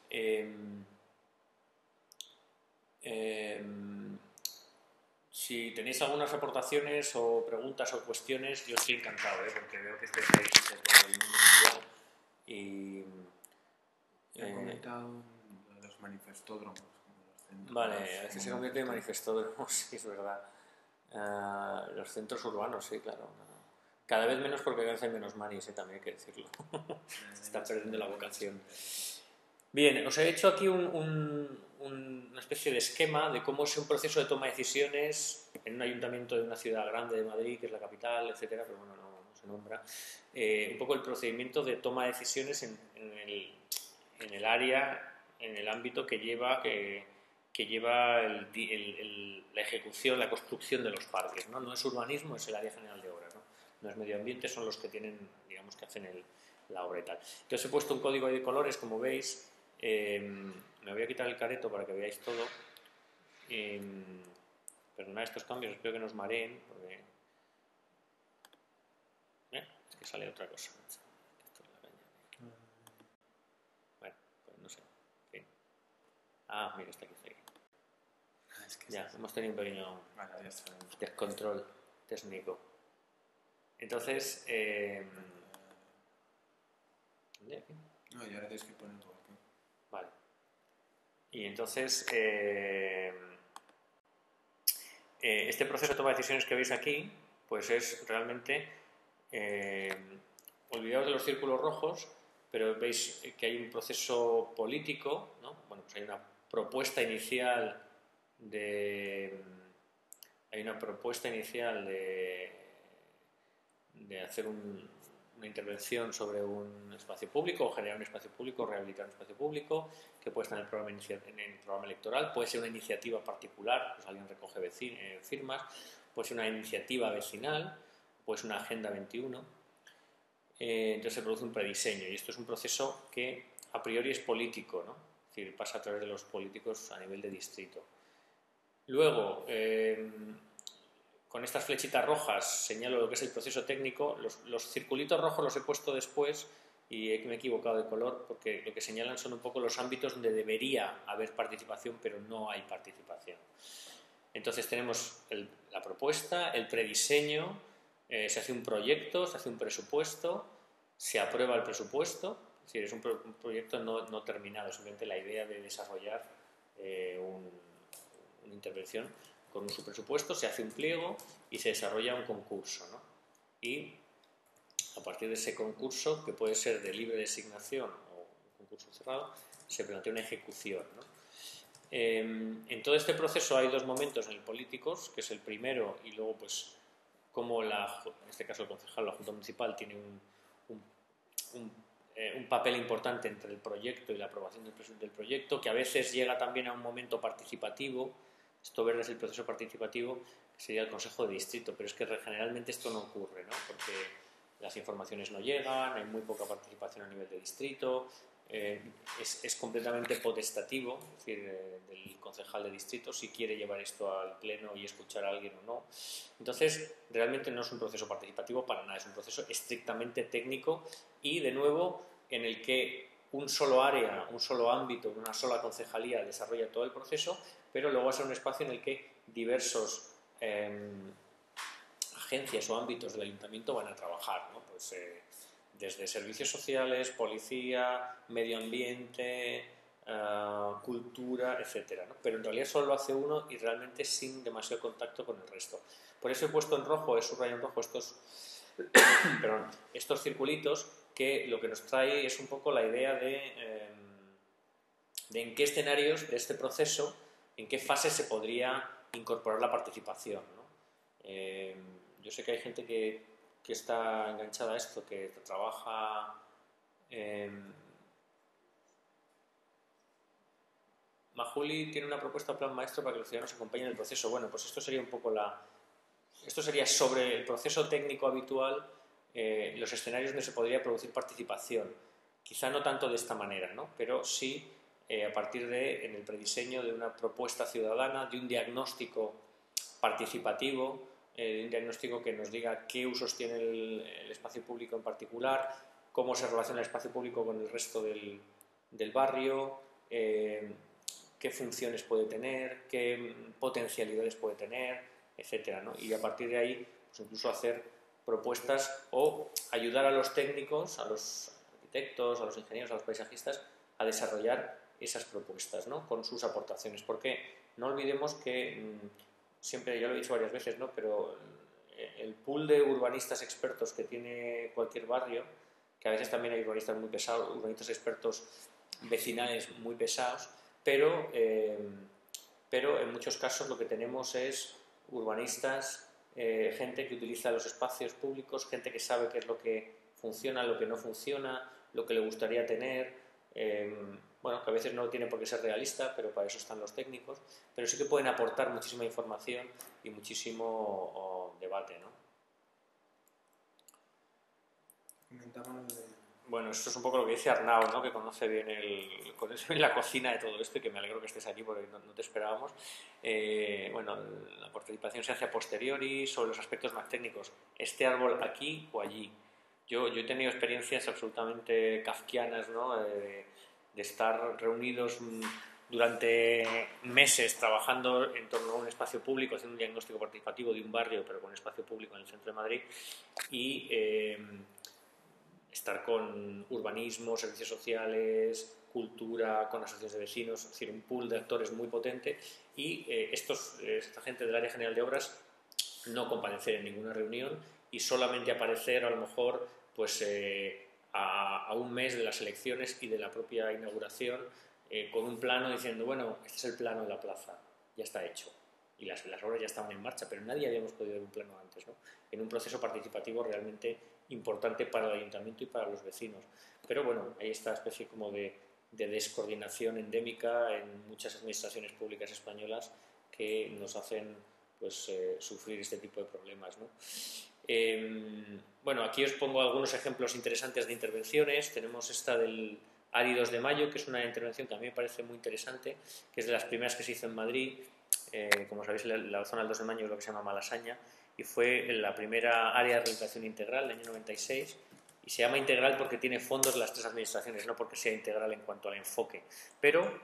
Si tenéis algunas aportaciones o preguntas o cuestiones, yo estoy encantado, porque veo que estáis ahí de todo el mundo mundial y... he comentado los manifestódromos. Vale, a veces se convierte en manifestódromos, sí, es verdad. Los centros urbanos, sí, claro. Cada vez menos porque cada vez hay menos manis, también hay que decirlo. Se está perdiendo la vocación. Bien, os he hecho aquí una especie de esquema de cómo es un proceso de toma de decisiones en un ayuntamiento de una ciudad grande de Madrid, que es la capital, etcétera, pero bueno, no se nombra. Un poco el procedimiento de toma de decisiones en el área, en el ámbito que lleva la ejecución, la construcción de los parques, ¿no? No es urbanismo, es el área general de obras, ¿no? No es medio ambiente, son los que tienen, digamos, que hacen la obra y tal. Entonces he puesto un código de colores, como veis. Me voy a quitar el careto para que veáis todo. Perdonad estos cambios, espero que no os mareen, porque es que sale otra cosa. Bueno, pues no sé. En fin. Mira, está aquí. Es que ya, hemos tenido un pequeño descontrol técnico. Entonces, ¿dónde aquí? No, y ahora tienes que poner todo aquí. Vale. Y entonces, este proceso de toma de decisiones que veis aquí, pues es realmente olvidaros de los círculos rojos, pero veis que hay un proceso político, ¿no? Bueno, pues hay una propuesta inicial de hacer una intervención sobre un espacio público, o generar un espacio público, o rehabilitar un espacio público, que puede estar en el programa electoral, puede ser una iniciativa particular, pues alguien recoge firmas, puede ser una iniciativa vecinal, puede ser una Agenda 21. Entonces se produce un prediseño, y esto es un proceso que a priori es político, ¿no? Es decir, pasa a través de los políticos a nivel de distrito. Luego, con estas flechitas rojas señalo lo que es el proceso técnico. Los circulitos rojos los he puesto después y me he equivocado de color, porque lo que señalan son un poco los ámbitos donde debería haber participación, pero no hay participación. Entonces tenemos la propuesta, el prediseño, se hace un proyecto, se hace un presupuesto, se aprueba el presupuesto, es decir, es un proyecto no terminado, simplemente la idea de desarrollar una intervención con su presupuesto, se hace un pliego y se desarrolla un concurso, ¿no? Y a partir de ese concurso, que puede ser de libre designación o un concurso cerrado, se plantea una ejecución, ¿no? En todo este proceso hay dos momentos en el políticos, que es el primero, y luego pues como en este caso el concejal, la Junta Municipal, tiene un papel importante entre el proyecto y la aprobación del proyecto, que a veces llega también a un momento participativo. Esto verde es el proceso participativo, que sería el Consejo de Distrito, pero es que generalmente esto no ocurre, ¿no? Porque las informaciones no llegan, hay muy poca participación a nivel de distrito, es completamente potestativo, es decir, del concejal de distrito, si quiere llevar esto al pleno y escuchar a alguien o no. Entonces, realmente no es un proceso participativo para nada, es un proceso estrictamente técnico y, de nuevo, en el que un solo área, un solo ámbito, una sola concejalía desarrolla todo el proceso, pero luego va a ser un espacio en el que diversos agencias o ámbitos del ayuntamiento van a trabajar, ¿no? Pues, desde servicios sociales, policía, medio ambiente, cultura, etcétera, ¿no? Pero en realidad solo lo hace uno y realmente sin demasiado contacto con el resto. Por eso he puesto en rojo, he subrayado en rojo estos circulitos, que lo que nos trae es un poco la idea de en qué escenarios de este proceso, en qué fase se podría incorporar la participación, ¿no? Yo sé que hay gente que está enganchada a esto, que trabaja. Majuli tiene una propuesta plan maestro para que los ciudadanos acompañen el proceso. Bueno, pues esto sería un poco esto sería sobre el proceso técnico habitual, los escenarios donde se podría producir participación. Quizá no tanto de esta manera, ¿no? Pero sí a partir en el prediseño de una propuesta ciudadana, de un diagnóstico participativo, un diagnóstico que nos diga qué usos tiene el espacio público en particular, cómo se relaciona el espacio público con el resto del barrio, qué funciones puede tener, qué potencialidades puede tener, etcétera, ¿no? Y a partir de ahí, pues incluso hacer propuestas o ayudar a los técnicos, a los arquitectos, a los ingenieros, a los paisajistas a desarrollar esas propuestas, ¿no? Con sus aportaciones, porque no olvidemos que siempre, ya lo he dicho varias veces, ¿no? Pero el pool de urbanistas expertos que tiene cualquier barrio, que a veces también hay urbanistas muy pesados, urbanistas expertos vecinales muy pesados, pero en muchos casos lo que tenemos es urbanistas, gente que utiliza los espacios públicos, gente que sabe qué es lo que funciona, lo que no funciona, lo que le gustaría tener. Bueno, que a veces no tiene por qué ser realista, pero para eso están los técnicos, pero sí que pueden aportar muchísima información y muchísimo debate, ¿no? Bueno, esto es un poco lo que dice Arnau, ¿no? Que conoce bien la cocina de todo esto, y que me alegro que estés aquí porque no te esperábamos. Bueno, la participación se hace a posteriori, sobre los aspectos más técnicos, este árbol aquí o allí. Yo he tenido experiencias absolutamente kafkianas, ¿no? De estar reunidos durante meses trabajando en torno a un espacio público, haciendo un diagnóstico participativo de un barrio, pero con un espacio público en el centro de Madrid, y estar con urbanismo, servicios sociales, cultura, con asociaciones de vecinos, es decir, un pool de actores muy potente, y esta gente del área general de obras no comparecer en ninguna reunión y solamente aparecer a lo mejor pues a un mes de las elecciones y de la propia inauguración con un plano diciendo, bueno, este es el plano de la plaza, ya está hecho y las obras ya estaban en marcha, pero nadie habíamos podido ver un plano antes, ¿no? En un proceso participativo realmente importante para el ayuntamiento y para los vecinos. Pero bueno, hay esta especie como de descoordinación endémica en muchas administraciones públicas españolas que nos hacen pues, sufrir este tipo de problemas, ¿no? Bueno, aquí os pongo algunos ejemplos interesantes de intervenciones. Tenemos esta del ARI 2 de Mayo, que es una intervención que a mí me parece muy interesante, que es de las primeras que se hizo en Madrid. Como sabéis, la zona del 2 de Mayo es lo que se llama Malasaña, y fue la primera área de rehabilitación integral del año 96, y se llama integral porque tiene fondos de las tres administraciones, no porque sea integral en cuanto al enfoque. Pero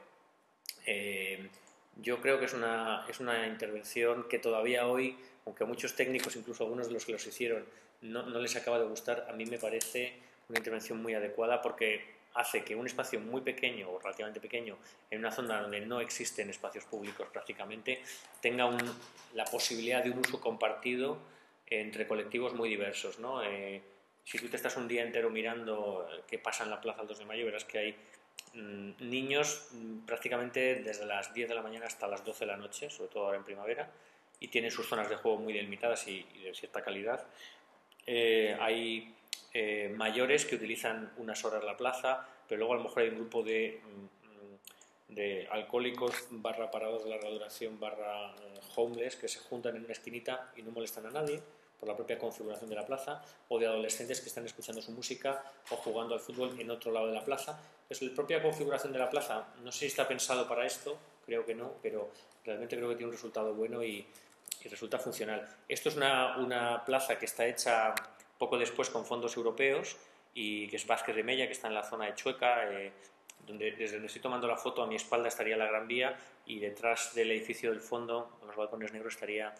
yo creo que es una intervención que todavía hoy, aunque a muchos técnicos, incluso algunos de los que los hicieron, no les acaba de gustar, a mí me parece una intervención muy adecuada porque hace que un espacio muy pequeño o relativamente pequeño en una zona donde no existen espacios públicos prácticamente tenga la posibilidad de un uso compartido entre colectivos muy diversos, ¿no? Si tú te estás un día entero mirando qué pasa en la plaza del 2 de Mayo, verás que hay niños prácticamente desde las 10 de la mañana hasta las 12 de la noche, sobre todo ahora en primavera, y tienen sus zonas de juego muy delimitadas y de cierta calidad. Hay mayores que utilizan unas horas la plaza, pero luego a lo mejor hay un grupo de alcohólicos barra parados de larga duración barra homeless que se juntan en una esquinita y no molestan a nadie por la propia configuración de la plaza, o de adolescentes que están escuchando su música o jugando al fútbol en otro lado de la plaza. Entonces, la propia configuración de la plaza, no sé si está pensado para esto, creo que no, pero realmente creo que tiene un resultado bueno y resulta funcional. Esto es una plaza que está hecha poco después con fondos europeos y que es Vázquez de Mella, que está en la zona de Chueca, desde donde estoy tomando la foto a mi espalda estaría la Gran Vía y detrás del edificio del fondo, con los balcones negros, estaría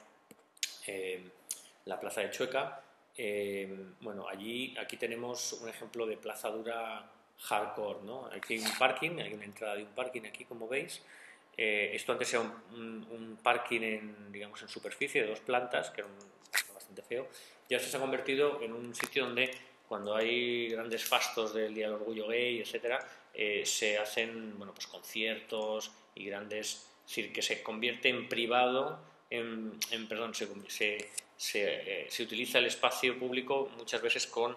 la plaza de Chueca. Bueno, aquí tenemos un ejemplo de plaza dura hardcore, ¿no? Aquí hay un parking, hay una entrada de un parking aquí, como veis. Esto antes era un parking digamos, en superficie de 2 plantas, que era bastante feo, y ahora se ha convertido en un sitio donde cuando hay grandes fastos del Día del Orgullo Gay, etcétera, se hacen bueno, pues conciertos y grandes, es decir, que se convierte en privado, perdón, se utiliza el espacio público muchas veces con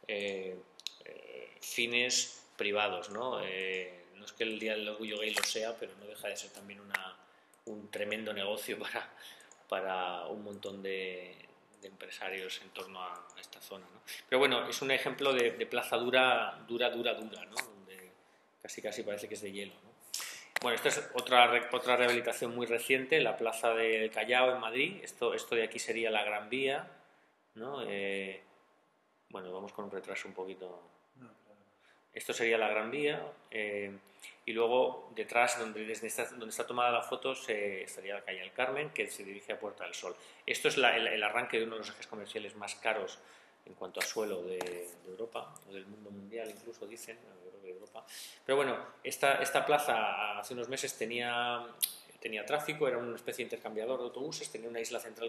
fines privados, ¿no? No es que el Día del Orgullo Gay lo sea, pero no deja de ser también un tremendo negocio para un montón de empresarios en torno a esta zona, ¿no? Pero bueno, es un ejemplo de plaza dura, ¿no? Donde casi parece que es de hielo, ¿no? Bueno, esta es otra rehabilitación muy reciente, la plaza del Callao en Madrid. Esto de aquí sería la Gran Vía, ¿no? Bueno, vamos con un retraso un poquito. Esto sería la Gran Vía, y luego detrás, donde está tomada la foto, estaría la calle del Carmen, que se dirige a Puerta del Sol. Esto es el arranque de uno de los ejes comerciales más caros en cuanto a suelo de Europa, o del mundo mundial incluso, dicen, yo creo que de Europa. Pero bueno, esta plaza hace unos meses tenía tráfico, era una especie de intercambiador de autobuses, tenía una isla central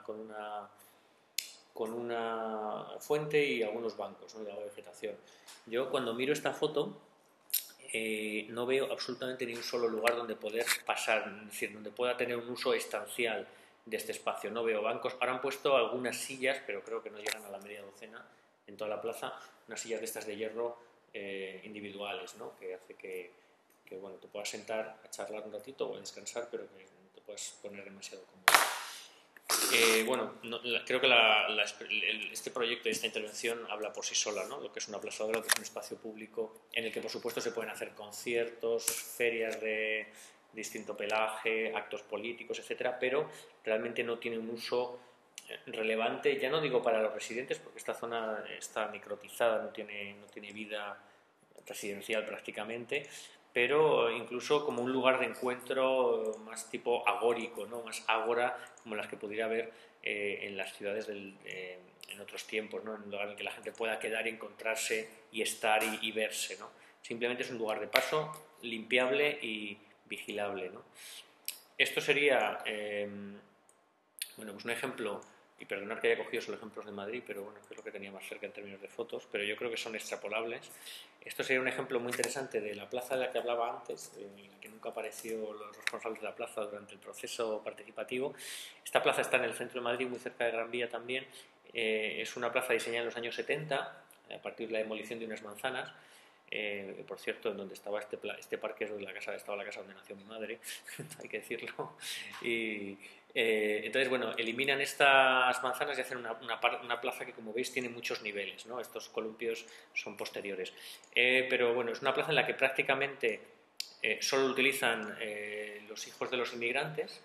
con una fuente y algunos bancos, ¿no? Y la vegetación. Yo cuando miro esta foto no veo absolutamente ni un solo lugar donde poder pasar, es decir, donde pueda tener un uso estancial de este espacio. No veo bancos. Ahora han puesto algunas sillas, pero creo que no llegan a la media docena en toda la plaza, unas sillas de estas de hierro individuales, ¿no? Que hace que bueno, te puedas sentar a charlar un ratito o a descansar, pero que no te puedas poner demasiado cómodo. Bueno, creo que este proyecto y esta intervención habla por sí sola, ¿no? Lo que es una plaza dura, que es un espacio público en el que por supuesto se pueden hacer conciertos, ferias de distinto pelaje, actos políticos, etcétera, pero realmente no tiene un uso relevante, ya no digo para los residentes, porque esta zona está microtizada, no tiene vida residencial prácticamente, pero incluso como un lugar de encuentro más tipo agórico, ¿no? Más ágora, como las que pudiera haber en las ciudades en otros tiempos, ¿no? En un lugar en el que la gente pueda quedar y encontrarse y estar y verse, ¿no? Simplemente es un lugar de paso limpiable y vigilable, ¿no? Esto sería bueno, pues un ejemplo y perdonar que haya cogido solo ejemplos de Madrid, pero bueno, que es lo que tenía más cerca en términos de fotos, pero yo creo que son extrapolables. Esto sería un ejemplo muy interesante de la plaza de la que hablaba antes, en la que nunca apareció los responsables de la plaza durante el proceso participativo. Esta plaza está en el centro de Madrid, muy cerca de Gran Vía también. Es una plaza diseñada en los años 70, a partir de la demolición de unas manzanas. Por cierto, en donde estaba este parque es donde estaba la casa donde nació mi madre, hay que decirlo. Y entonces, bueno, eliminan estas manzanas y hacen una plaza que, como veis, tiene muchos niveles, ¿no? Estos columpios son posteriores. Pero bueno, es una plaza en la que prácticamente solo utilizan los hijos de los inmigrantes,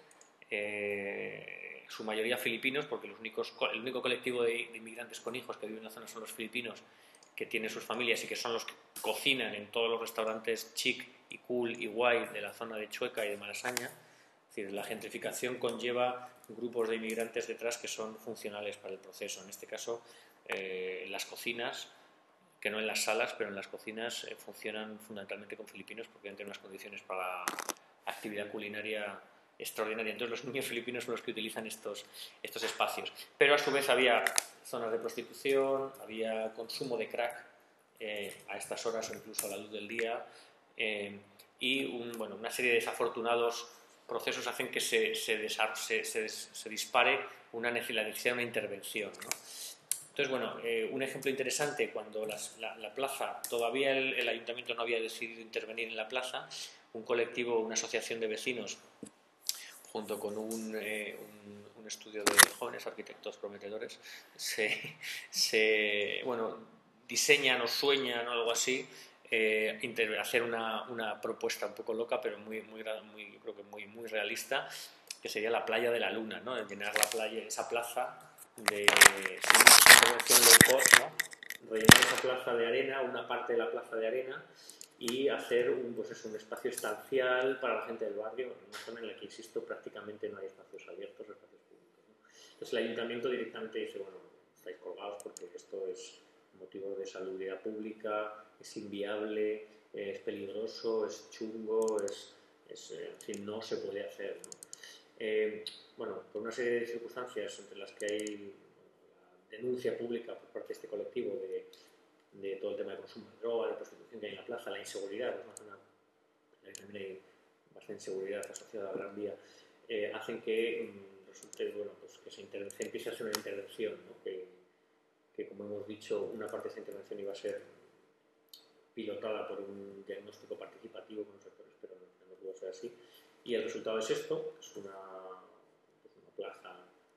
su mayoría filipinos, porque el único colectivo de inmigrantes con hijos que viven en la zona son los filipinos, que tienen sus familias y que son los que cocinan en todos los restaurantes chic y cool y guay de la zona de Chueca y de Malasaña. Es decir, la gentrificación conlleva grupos de inmigrantes detrás que son funcionales para el proceso. En este caso, las cocinas, que no en las salas, pero en las cocinas funcionan fundamentalmente con filipinos porque tienen unas condiciones para actividad culinaria extraordinaria. Entonces los niños filipinos son los que utilizan estos espacios. Pero a su vez había zonas de prostitución, había consumo de crack a estas horas o incluso a la luz del día, y una serie de desafortunados procesos hacen que se dispare la necesidad de una intervención, ¿no? Entonces, bueno, un ejemplo interesante, cuando la plaza, todavía el ayuntamiento no había decidido intervenir en la plaza, un colectivo, una asociación de vecinos, junto con un estudio de jóvenes arquitectos prometedores, diseñan o sueñan o algo así, hacer una propuesta un poco loca, pero yo creo que muy realista, que sería la playa de la Luna, ¿no? Llenar la playa, esa plaza sin mucha intervención low cost, ¿no? Rellenar esa plaza de arena, una parte de la plaza de arena, y hacer un espacio estancial para la gente del barrio, en una zona en la que, insisto, prácticamente no hay espacios abiertos, espacios públicos, ¿no? Entonces el ayuntamiento directamente dice, bueno, estáis colgados porque esto es motivo de salubridad pública, es inviable, es peligroso, es chungo, en fin, no se puede hacer, ¿no? Por una serie de circunstancias entre las que hay la denuncia pública por parte de este colectivo de todo el tema de consumo de droga, de prostitución que hay en la plaza, la inseguridad, es una zona en la que también hay bastante inseguridad asociada a Gran Vía, hacen que resulte, que se empiece a hacer una intervención, ¿no? que, como hemos dicho, una parte de esa intervención iba a ser pilotada por un diagnóstico participativo con los sectores, pero no pudo ser así. Y el resultado es esto, que es una plaza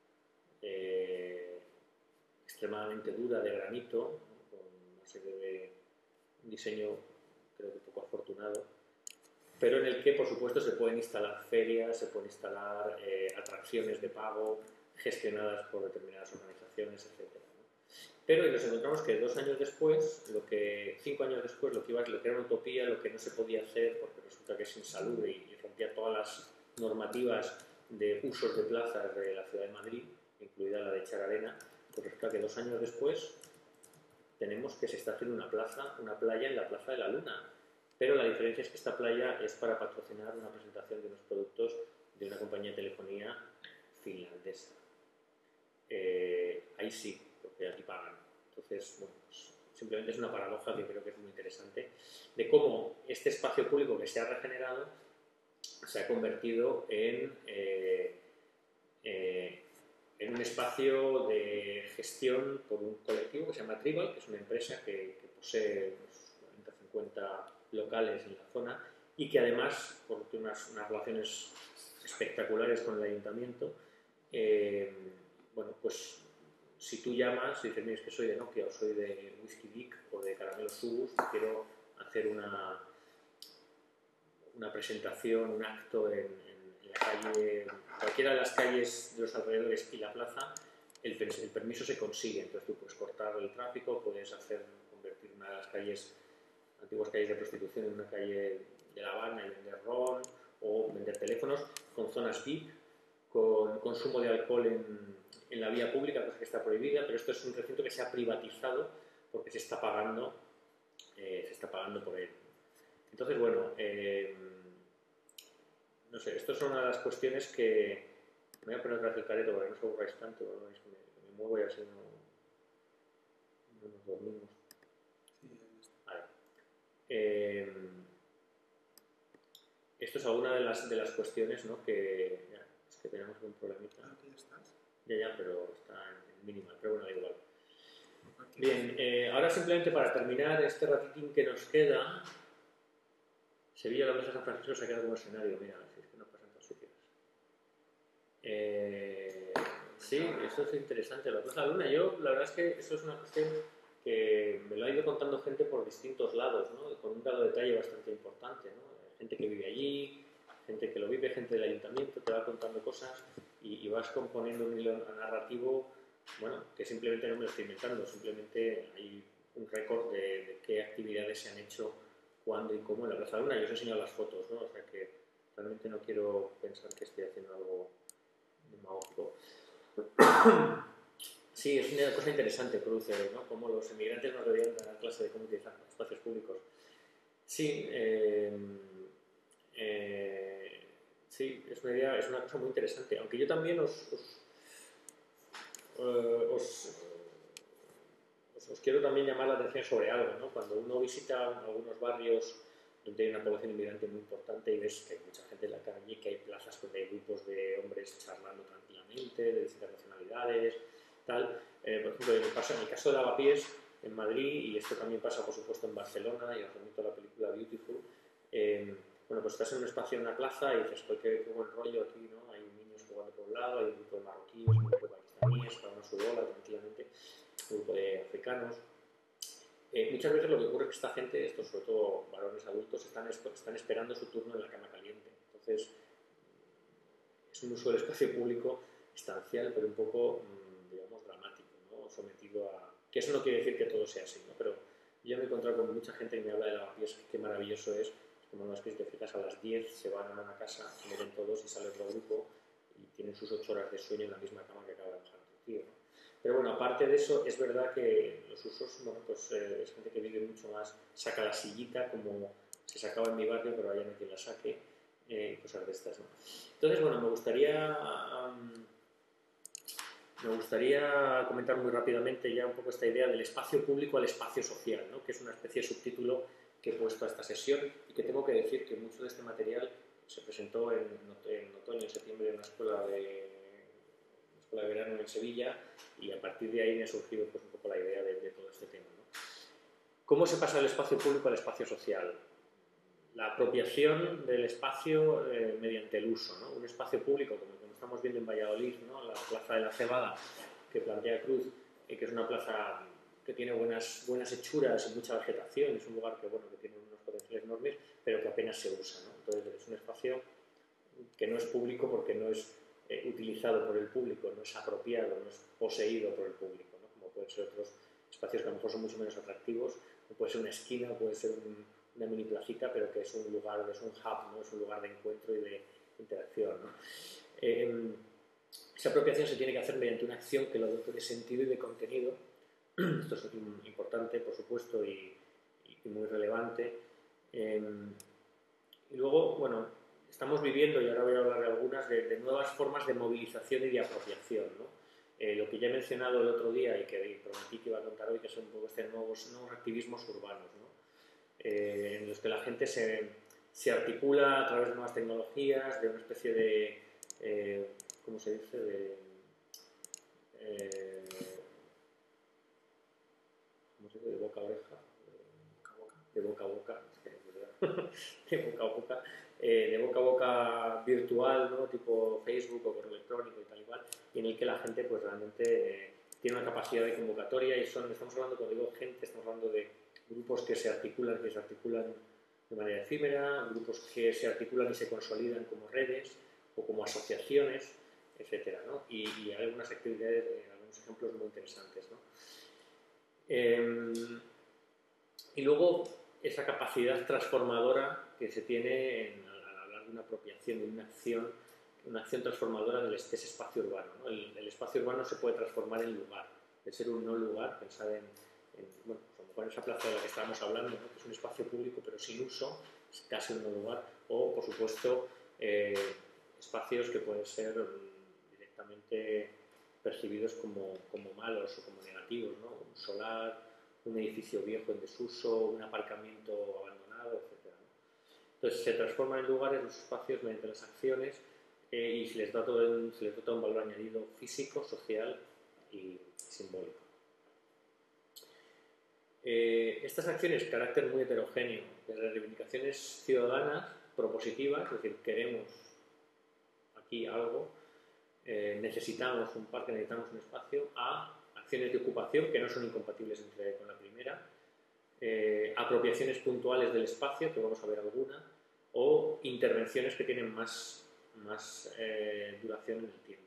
extremadamente dura de granito, con una serie de un diseño creo que poco afortunado, pero en el que por supuesto se pueden instalar ferias, se pueden instalar atracciones de pago gestionadas por determinadas organizaciones, etc. Pero nos encontramos que 2 años después, 5 años después, lo que era una utopía, lo que no se podía hacer, porque resulta que es insalubre y rompía todas las normativas de usos de plazas de la ciudad de Madrid, incluida la de echar arena, pues resulta que 2 años después tenemos que se está haciendo una playa en la Plaza de la Luna. Pero la diferencia es que esta playa es para patrocinar una presentación de unos productos de una compañía de telefonía finlandesa. Ahí sí, porque aquí pagan. Entonces, simplemente es una paradoja que creo que es muy interesante de cómo este espacio público que se ha regenerado se ha convertido en un espacio de gestión por un colectivo que se llama Tribal, que es una empresa que posee 40-50 locales en la zona y que además, por unas relaciones espectaculares con el ayuntamiento, si tú llamas y dices, mira, es que soy de Nokia o soy de Whisky Dick o de Caramelos Subus, quiero hacer una presentación, un acto en la calle, cualquiera de las calles de los alrededores y la plaza, el permiso se consigue. Entonces tú puedes cortar el tráfico, puedes convertir una de las antiguas calles de prostitución en una calle de La Habana y vender ron o vender teléfonos, con zonas VIP, con consumo de alcohol en la vía pública, cosa que está prohibida, pero esto es un recinto que se ha privatizado porque se está pagando por él. Entonces, no sé, estas son una de las cuestiones que Me voy a poner otra vez el careto para que no os aburráis tanto, ¿no? Es que me muevo y así no nos dormimos. Sí, ahí está. Vale. Esto es alguna de las cuestiones, ¿no? Que, ya, es que tenemos un problemita. Ah, que ya estás. Ya, pero está en minimal, pero bueno, da igual. Cualquier Bien, ahora simplemente para terminar este ratitín que nos queda, Sevilla, la Plaza de San Francisco se ha quedado como escenario, mira, si es que no pasan tan sitios. Sí, esto es interesante, la Plaza de la Luna. Yo, la verdad es que eso es una cuestión que me lo ha ido contando gente por distintos lados, ¿no? Con un grado de detalle bastante importante, ¿no? Gente que vive allí, gente que lo vive, gente del ayuntamiento, te va contando cosas y vas componiendo un hilo narrativo, bueno, que simplemente no me lo estoy inventando, simplemente hay un récord de qué actividades se han hecho, cuándo y cómo en la Plaza de la Luna. Yo os he enseñado las fotos, ¿no? O sea que realmente no quiero pensar que estoy haciendo algo demagógico. Sí, es una cosa interesante, Cruce, ¿no? Cómo los emigrantes nos deberían dar clase de cómo utilizar espacios públicos. Sí, sí, es una idea, es una cosa muy interesante. Aunque yo también os quiero también llamar la atención sobre algo, ¿no? Cuando uno visita algunos barrios donde hay una población inmigrante muy importante y ves que hay mucha gente en la calle, que hay plazas donde hay grupos de hombres charlando tranquilamente, de distintas nacionalidades, tal. Por ejemplo, en el caso de Lavapiés, en Madrid, y esto también pasa, por supuesto, en Barcelona, y os remito a la película Beautiful, bueno, pues estás en un espacio, en una plaza, y dices, qué buen rollo aquí, ¿no? Hay niños jugando por un lado, hay un grupo de marroquíes, un grupo de pakistaníes, cada uno a su bola, tranquilamente, un grupo de africanos. Muchas veces lo que ocurre es que esta gente, estos sobre todo varones adultos, están esperando su turno en la cama caliente. Entonces, es un uso del espacio público estancial, pero un poco, digamos, dramático, ¿no? Sometido a... Que eso no quiere decir que todo sea así, ¿no? Pero yo me he encontrado con mucha gente que me habla de Lavapiés, qué maravilloso es. Como no es que si te fijas, a las 10 se van a una casa, se meten todos y sale otro grupo y tienen sus 8 horas de sueño en la misma cama que acaba de bajar tu tío, ¿no? Pero bueno, aparte de eso, es verdad que los usos, bueno, pues es gente que vive mucho más, saca la sillita como se sacaba en mi barrio, pero allá no hay quien la saque, cosas de estas, ¿no? Entonces, bueno, me gustaría comentar muy rápidamente ya un poco esta idea del espacio público al espacio social, ¿no? Que es una especie de subtítulo que he puesto a esta sesión y que tengo que decir que mucho de este material se presentó en otoño, en septiembre en una escuela de verano en Sevilla y a partir de ahí me ha surgido pues, un poco la idea de todo este tema, ¿no? ¿Cómo se pasa del espacio público al espacio social? La apropiación del espacio mediante el uso, ¿no? Un espacio público, como estamos viendo en Valladolid, ¿no? La Plaza de la Cebada, que plantea Cruz, que es una plaza que tiene buenas hechuras y mucha vegetación, es un lugar que, bueno, que tiene unos potenciales enormes, pero que apenas se usa, ¿no? Entonces es un espacio que no es público porque no es utilizado por el público, no es apropiado, no es poseído por el público, ¿no? Como pueden ser otros espacios que a lo mejor son mucho menos atractivos, puede ser una esquina, puede ser una mini placita, pero que es un lugar, es un hub, ¿no? Es un lugar de encuentro y de interacción, ¿no? Esa apropiación se tiene que hacer mediante una acción que lo dote de sentido y de contenido. Esto es importante, por supuesto, y muy relevante. Y luego, bueno, estamos viviendo, y ahora voy a hablar de algunas, de nuevas formas de movilización y de apropiación, ¿no? Lo que ya he mencionado el otro día y que prometí que iba a contar hoy, que son un poco estos nuevos activismos urbanos, ¿no? En los que la gente se articula a través de nuevas tecnologías, de una especie de ¿cómo se dice? ¿Cómo se dice? De boca a oreja, de boca a boca, de boca a boca, de boca a boca virtual, ¿no? Tipo Facebook o correo electrónico y tal y cual, y en el que la gente pues realmente tiene una capacidad de convocatoria y estamos hablando, cuando digo gente, estamos hablando de grupos que se articulan de manera efímera, grupos que se articulan y se consolidan como redes o como asociaciones, etcétera, ¿no? Y hay algunas actividades, algunos ejemplos muy interesantes, ¿no? Y luego esa capacidad transformadora que se tiene al hablar de una apropiación, de una acción transformadora de ese espacio urbano, ¿no? El espacio urbano se puede transformar en lugar, de ser un no lugar, pensar bueno, pues a lo mejor en esa plaza de la que estábamos hablando, ¿no? Que es un espacio público pero sin uso, es casi un no lugar, o por supuesto espacios que pueden ser generalmente percibidos como malos o como negativos, ¿no? Un solar, un edificio viejo en desuso, un aparcamiento abandonado, etc. Entonces se transforman en lugares los espacios mediante las acciones y se les da un valor añadido físico, social y simbólico. Estas acciones, carácter muy heterogéneo, de reivindicaciones ciudadanas, propositivas, es decir, queremos aquí algo, necesitamos un parque, necesitamos un espacio, a acciones de ocupación que no son incompatibles con la primera, apropiaciones puntuales del espacio, que vamos a ver alguna, o intervenciones que tienen más duración en el tiempo.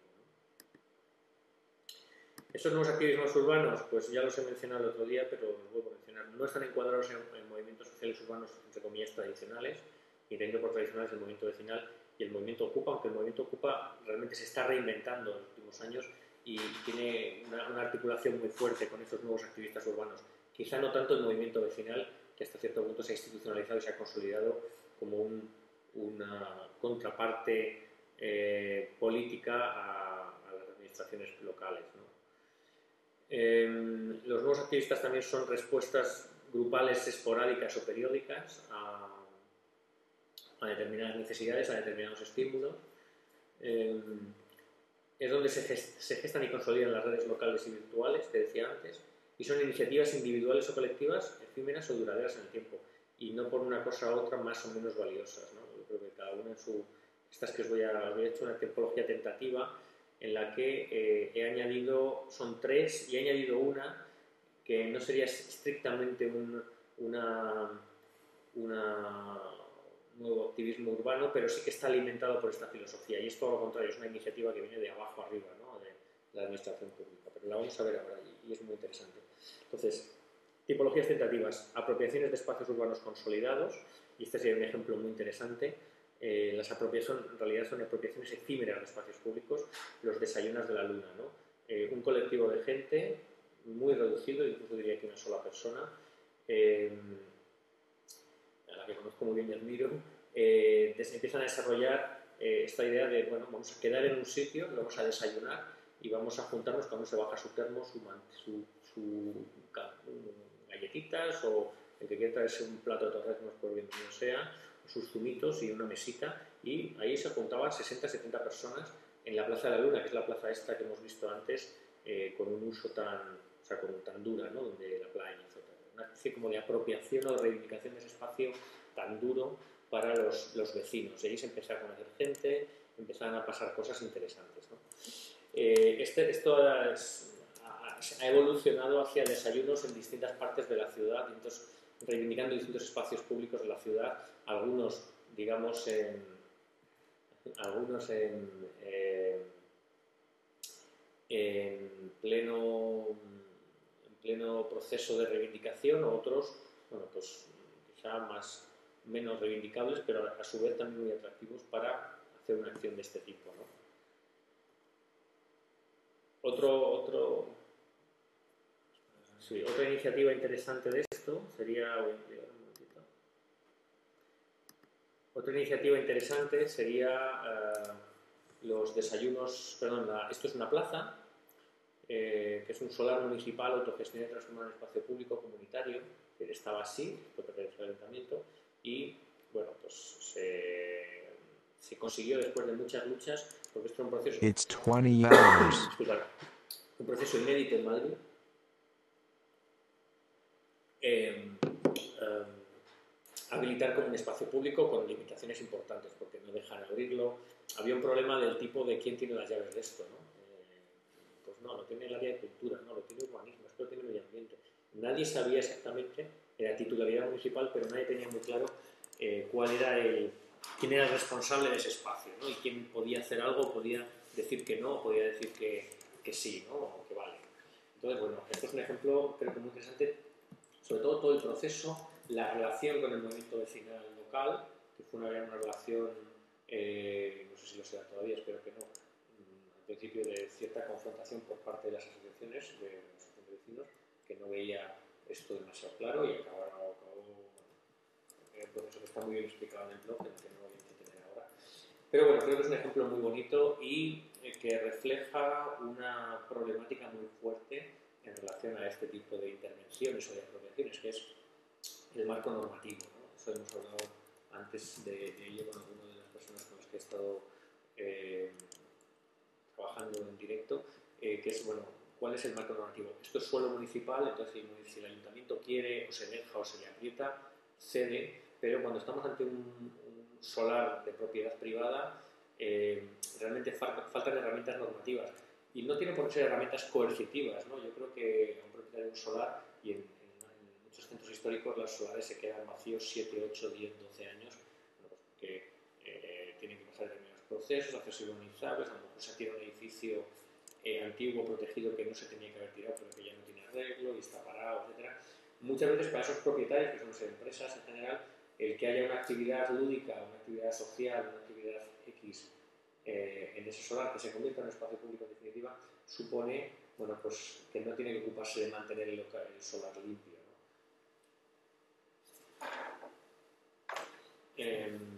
Estos nuevos activismos urbanos, pues ya los he mencionado el otro día, pero los vuelvo a mencionar, no están encuadrados en movimientos sociales urbanos, entre comillas, tradicionales, y entendiendo por tradicionales el movimiento vecinal y el movimiento Ocupa, aunque el movimiento Ocupa realmente se está reinventando en los últimos años y tiene una articulación muy fuerte con estos nuevos activistas urbanos. Quizá no tanto el movimiento vecinal, que hasta cierto punto se ha institucionalizado y se ha consolidado como una contraparte política a las administraciones locales, ¿no? Los nuevos activistas también son respuestas grupales esporádicas o periódicas a determinadas necesidades, a determinados estímulos. Es donde se gestan y consolidan las redes locales y virtuales, que decía antes, y son iniciativas individuales o colectivas, efímeras o duraderas en el tiempo, y no por una cosa u otra más o menos valiosas, ¿no? Yo creo que cada una en su... Estas que os he hecho una tipología tentativa en la que he añadido, son tres, y he añadido una que no sería estrictamente un nuevo activismo urbano, pero sí que está alimentado por esta filosofía, y es todo lo contrario, es una iniciativa que viene de abajo arriba, ¿no? De la administración pública, pero la vamos a ver ahora y es muy interesante. Entonces, tipologías tentativas, apropiaciones de espacios urbanos consolidados, y este sería un ejemplo muy interesante. Las apropiaciones en realidad son apropiaciones efímeras de espacios públicos, los desayunos de la luna, ¿no? Un colectivo de gente muy reducido, incluso diría que una sola persona, a la que conozco muy bien y admiro, empiezan a desarrollar esta idea de, bueno, vamos a quedar en un sitio, vamos a desayunar y vamos a juntarnos, cuando se baja su termo, su galletitas, o el que quiera traerse un plato de torreznos, por bienvenido sea, sus zumitos y una mesita, y ahí se juntaban 60-70 personas en la Plaza de la Luna, que es la plaza esta que hemos visto antes, con un uso tan dura, ¿no? Donde la playa, etc. Una especie como de apropiación o de reivindicación de ese espacio tan duro para los vecinos. Y ahí se empezó a conocer gente, empezaron a pasar cosas interesantes, ¿no? Esto ha evolucionado hacia desayunos en distintas partes de la ciudad, y entonces reivindicando distintos espacios públicos de la ciudad, algunos, digamos, en pleno proceso de reivindicación, o otros, bueno, pues quizá menos reivindicables, pero a su vez también muy atractivos para hacer una acción de este tipo, ¿no? Otra iniciativa interesante de esto sería... Otra iniciativa interesante sería los desayunos... esto es una plaza, que es un solar municipal autogestionado y transformado en espacio público comunitario, que estaba así, después perteneció al ayuntamiento, y bueno, pues se consiguió después de muchas luchas, porque esto es un proceso... It's 20 hours. Un proceso inédito en Madrid. Habilitar como un espacio público con limitaciones importantes, porque no dejan abrirlo. Había un problema del tipo de quién tiene las llaves de esto, ¿no? Pues no tiene el área de cultura, no, lo tiene urbanismo, esto lo tiene medio ambiente. Nadie sabía exactamente, era titularidad municipal, pero nadie tenía muy claro quién era el responsable de ese espacio, ¿no? Y quién podía hacer algo, podía decir que no, podía decir que sí, ¿no? O que vale. Entonces, bueno, esto es un ejemplo, creo que muy interesante, sobre todo el proceso, la relación con el movimiento vecinal local, que fue una relación, no sé si lo será todavía, espero que no, al principio de cierta confrontación por parte de las asociaciones de vecinos, que no veía esto demasiado claro, y acabó el proceso que está muy bien explicado en el blog, en el que no voy a entretener ahora. Pero bueno, creo que es un ejemplo muy bonito y que refleja una problemática muy fuerte en relación a este tipo de intervenciones o de apropiaciones, que es el marco normativo, ¿no? Eso hemos hablado antes de ello con alguna de las personas con las que he estado trabajando en directo, que es, bueno, ¿cuál es el marco normativo? Esto es suelo municipal, entonces si el ayuntamiento quiere o se deja o se le aprieta, cede, pero cuando estamos ante un solar de propiedad privada, realmente faltan herramientas normativas. Y no tienen por qué ser herramientas coercitivas, ¿no? Yo creo que a un propietario de un solar, y en muchos centros históricos los solares se quedan vacíos 7, 8, 10, 12 años, bueno, pues porque tienen que pasar determinados procesos, hacerse urbanizables, a lo mejor se tira un edificio antiguo, protegido, que no se tenía que haber tirado, pero que ya no tiene arreglo y está parado, etc. Muchas veces para esos propietarios, que son las empresas en general, el que haya una actividad lúdica, una actividad social, una actividad X en ese solar que se convierta en un espacio público en definitiva, supone, bueno, pues que no tiene que ocuparse de mantener el solar limpio, ¿no?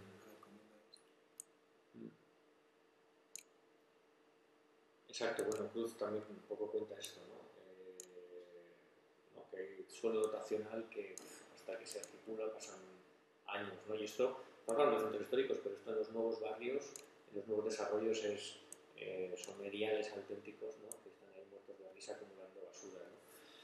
Exacto, bueno, Cruz también un poco cuenta esto, ¿no? Que hay suelo dotacional que hasta que se articula pasan años, ¿no? Y esto, no hablando de centros históricos, pero esto en los nuevos barrios, en los nuevos desarrollos son eriales auténticos, ¿no? Que están ahí muertos de risa acumulando basura, ¿no?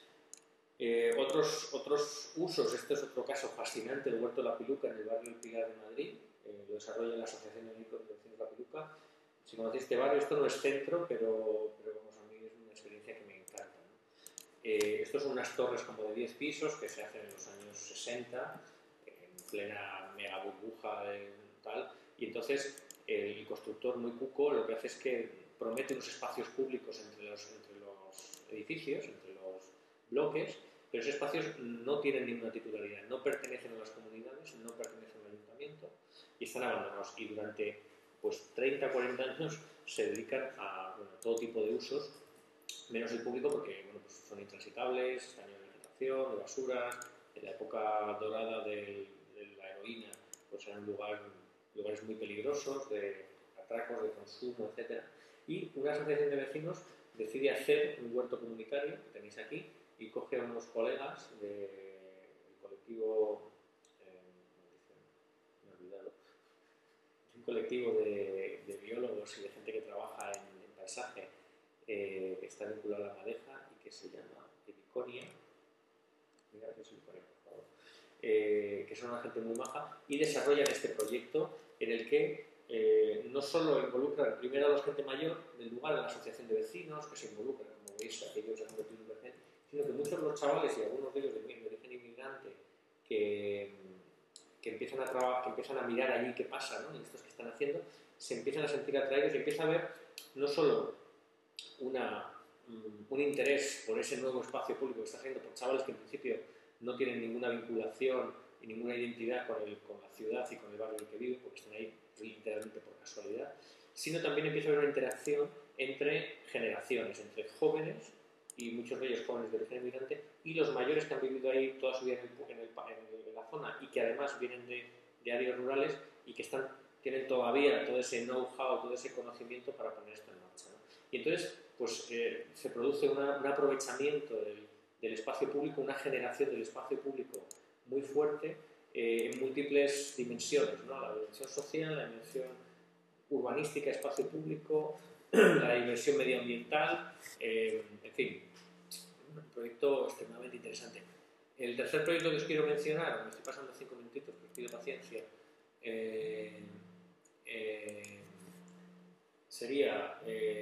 Otros usos, este es otro caso fascinante, el Huerto de la Piluca en el barrio del Pilar de Madrid, lo desarrolla la Asociación de Vecinos de la Piluca. Si conocéis este barrio, esto no es centro, pero vamos, a mí es una experiencia que me encanta, ¿no? Estos son unas torres como de 10 pisos que se hacen en los años 60, en plena mega burbuja tal, y entonces el constructor muy cuco lo que hace es que promete unos espacios públicos entre los edificios, entre los bloques, pero esos espacios no tienen ninguna titularidad, no pertenecen a las comunidades, no pertenecen al ayuntamiento y están abandonados. Y durante pues 30, 40 años se dedican a, bueno, todo tipo de usos, menos el público porque, bueno, pues son intransitables, están llenos de vegetación, de basuras. En la época dorada de la heroína, pues eran lugares muy peligrosos, de atracos, de consumo, etc. Y una asociación de vecinos decide hacer un huerto comunitario, que tenéis aquí, y coge a unos colegas del colectivo, me he olvidado, un colectivo de biólogos y de gente que trabaja en paisaje, que está vinculado a la madeja y que se llama Eviconia, mira que es Eviconia, por favor, que son una gente muy maja, y desarrollan este proyecto en el que no solo involucran primero a la gente mayor del lugar, a la asociación de vecinos, que se involucran, como veis, aquellos de sino que muchos de los chavales y algunos de ellos de origen inmigrante que empiezan a trabajar, que empiezan a mirar allí qué pasa, ¿no? Y estos que están haciendo, se empiezan a sentir atraídos y empieza a ver no solo un interés por ese nuevo espacio público que está haciendo por chavales que en principio no tienen ninguna vinculación y ninguna identidad con la ciudad y con el barrio en el que viven, porque están ahí literalmente por casualidad, sino también empieza a haber una interacción entre generaciones, entre jóvenes, y muchos de ellos jóvenes de origen inmigrante, y los mayores que han vivido ahí toda su vida en la zona y que además vienen de áreas rurales y que tienen todavía todo ese know-how, todo ese conocimiento para poner esto en marcha, ¿no? Y entonces pues, se produce un aprovechamiento del espacio público, una generación del espacio público muy fuerte en múltiples dimensiones, ¿no? La dimensión social, la dimensión urbanística, espacio público, la dimensión medioambiental, en fin, un proyecto extremadamente interesante. El tercer proyecto que os quiero mencionar, me estoy pasando 5 minutitos, pero os pido paciencia, sería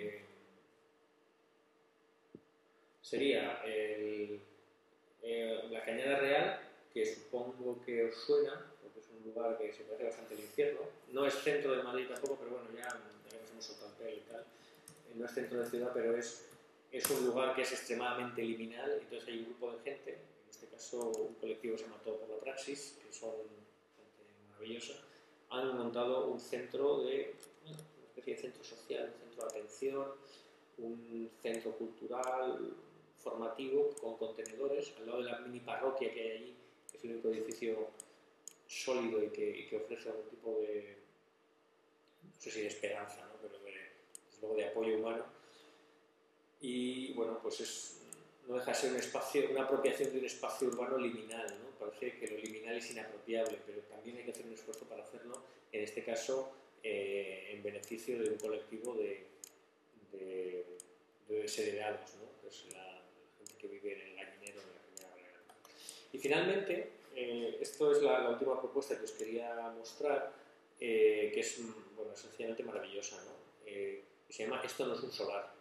la Cañada Real, que supongo que os suena, porque es un lugar que se parece bastante al infierno. No es centro de Madrid tampoco, pero bueno, ya nos hemos soltado el pelo y tal. No es centro de ciudad, pero es un lugar que es extremadamente liminal. Entonces hay un grupo de gente, en este caso un colectivo que se llama Todo por la Praxis, que son gente maravillosa, han montado un centro una especie de centro social, un centro de atención, un centro cultural, formativo, con contenedores, al lado de la mini parroquia que hay allí, que es el único edificio sólido y que ofrece algún tipo de, no sé si de esperanza, ¿no? Pero poco de apoyo humano. Y bueno, pues no deja de ser un espacio, una apropiación de un espacio urbano liminal, ¿no? Parece que lo liminal es inapropiable, pero también hay que hacer un esfuerzo para hacerlo, en este caso, en beneficio de un colectivo de desheredados, ¿no? Pues la gente que vive en el gallinero de la Cañada Real. Y finalmente, esto es la última propuesta que os quería mostrar, que es, bueno, sencillamente maravillosa, ¿no? Se llama Esto no es un solar.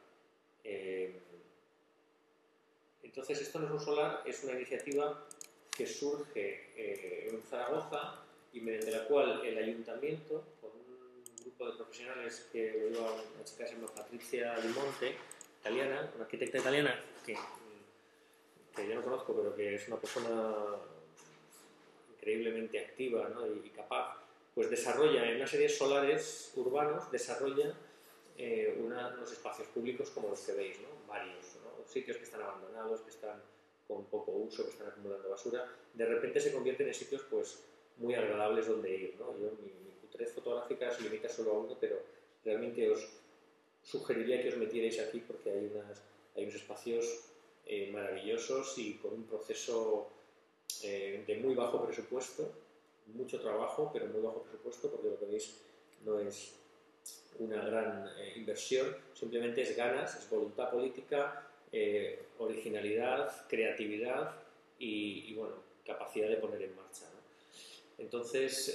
Entonces, Esto no es un solar es una iniciativa que surge en Zaragoza y mediante la cual el ayuntamiento, con un grupo de profesionales que lo lleva una chica que se llama Patricia Limonte, italiana, una arquitecta italiana que yo no conozco, pero que es una persona increíblemente activa, ¿no? y capaz, pues desarrolla en una serie de solares urbanos, desarrolla unos espacios públicos como los que veis, ¿no? Varios, ¿no? Sitios que están abandonados, que están con poco uso, que están acumulando basura, de repente se convierten en sitios pues muy agradables donde ir, ¿no? Yo, mi cutrez fotográfica se limita solo a uno, pero realmente os sugeriría que os metierais aquí porque hay unos espacios maravillosos y con un proceso de muy bajo presupuesto, mucho trabajo, pero muy bajo presupuesto, porque lo que veis no es una gran inversión, simplemente es ganas, es voluntad política, originalidad, creatividad y bueno, capacidad de poner en marcha, ¿no? Entonces,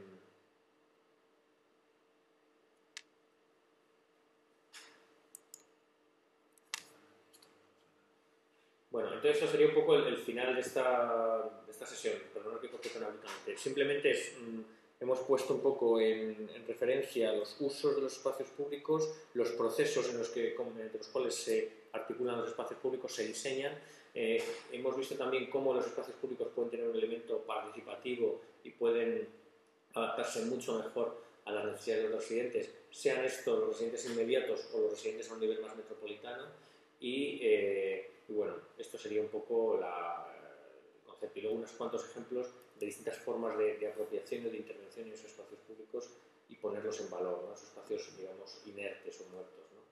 bueno, entonces eso sería un poco el final de esta sesión, perdón que corte tan abruptamente. Simplemente hemos puesto un poco en referencia los usos de los espacios públicos, los procesos entre los cuales se articulan los espacios públicos, se diseñan. Hemos visto también cómo los espacios públicos pueden tener un elemento participativo y pueden adaptarse mucho mejor a las necesidades de los residentes, sean estos los residentes inmediatos o los residentes a un nivel más metropolitano. Y bueno, esto sería un poco el concepto. Y luego unos cuantos ejemplos de distintas formas de apropiación y de intervención en esos espacios públicos y ponerlos en valor, ¿no? Esos espacios, digamos, inertes o muertos, ¿no?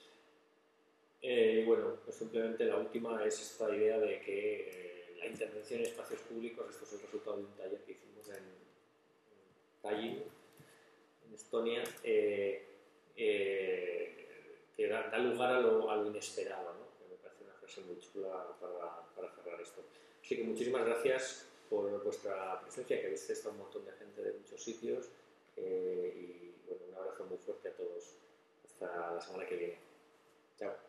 Bueno, pues simplemente la última es esta idea de que la intervención en espacios públicos, esto es el resultado de un taller que hicimos en Tallinn, en Estonia, que da lugar a lo inesperado, ¿no? Que me parece una frase muy chula para cerrar esto. Así que muchísimas gracias por vuestra presencia, que habéis estado un montón de gente de muchos sitios, y bueno, un abrazo muy fuerte a todos. Hasta la semana que viene. Chao.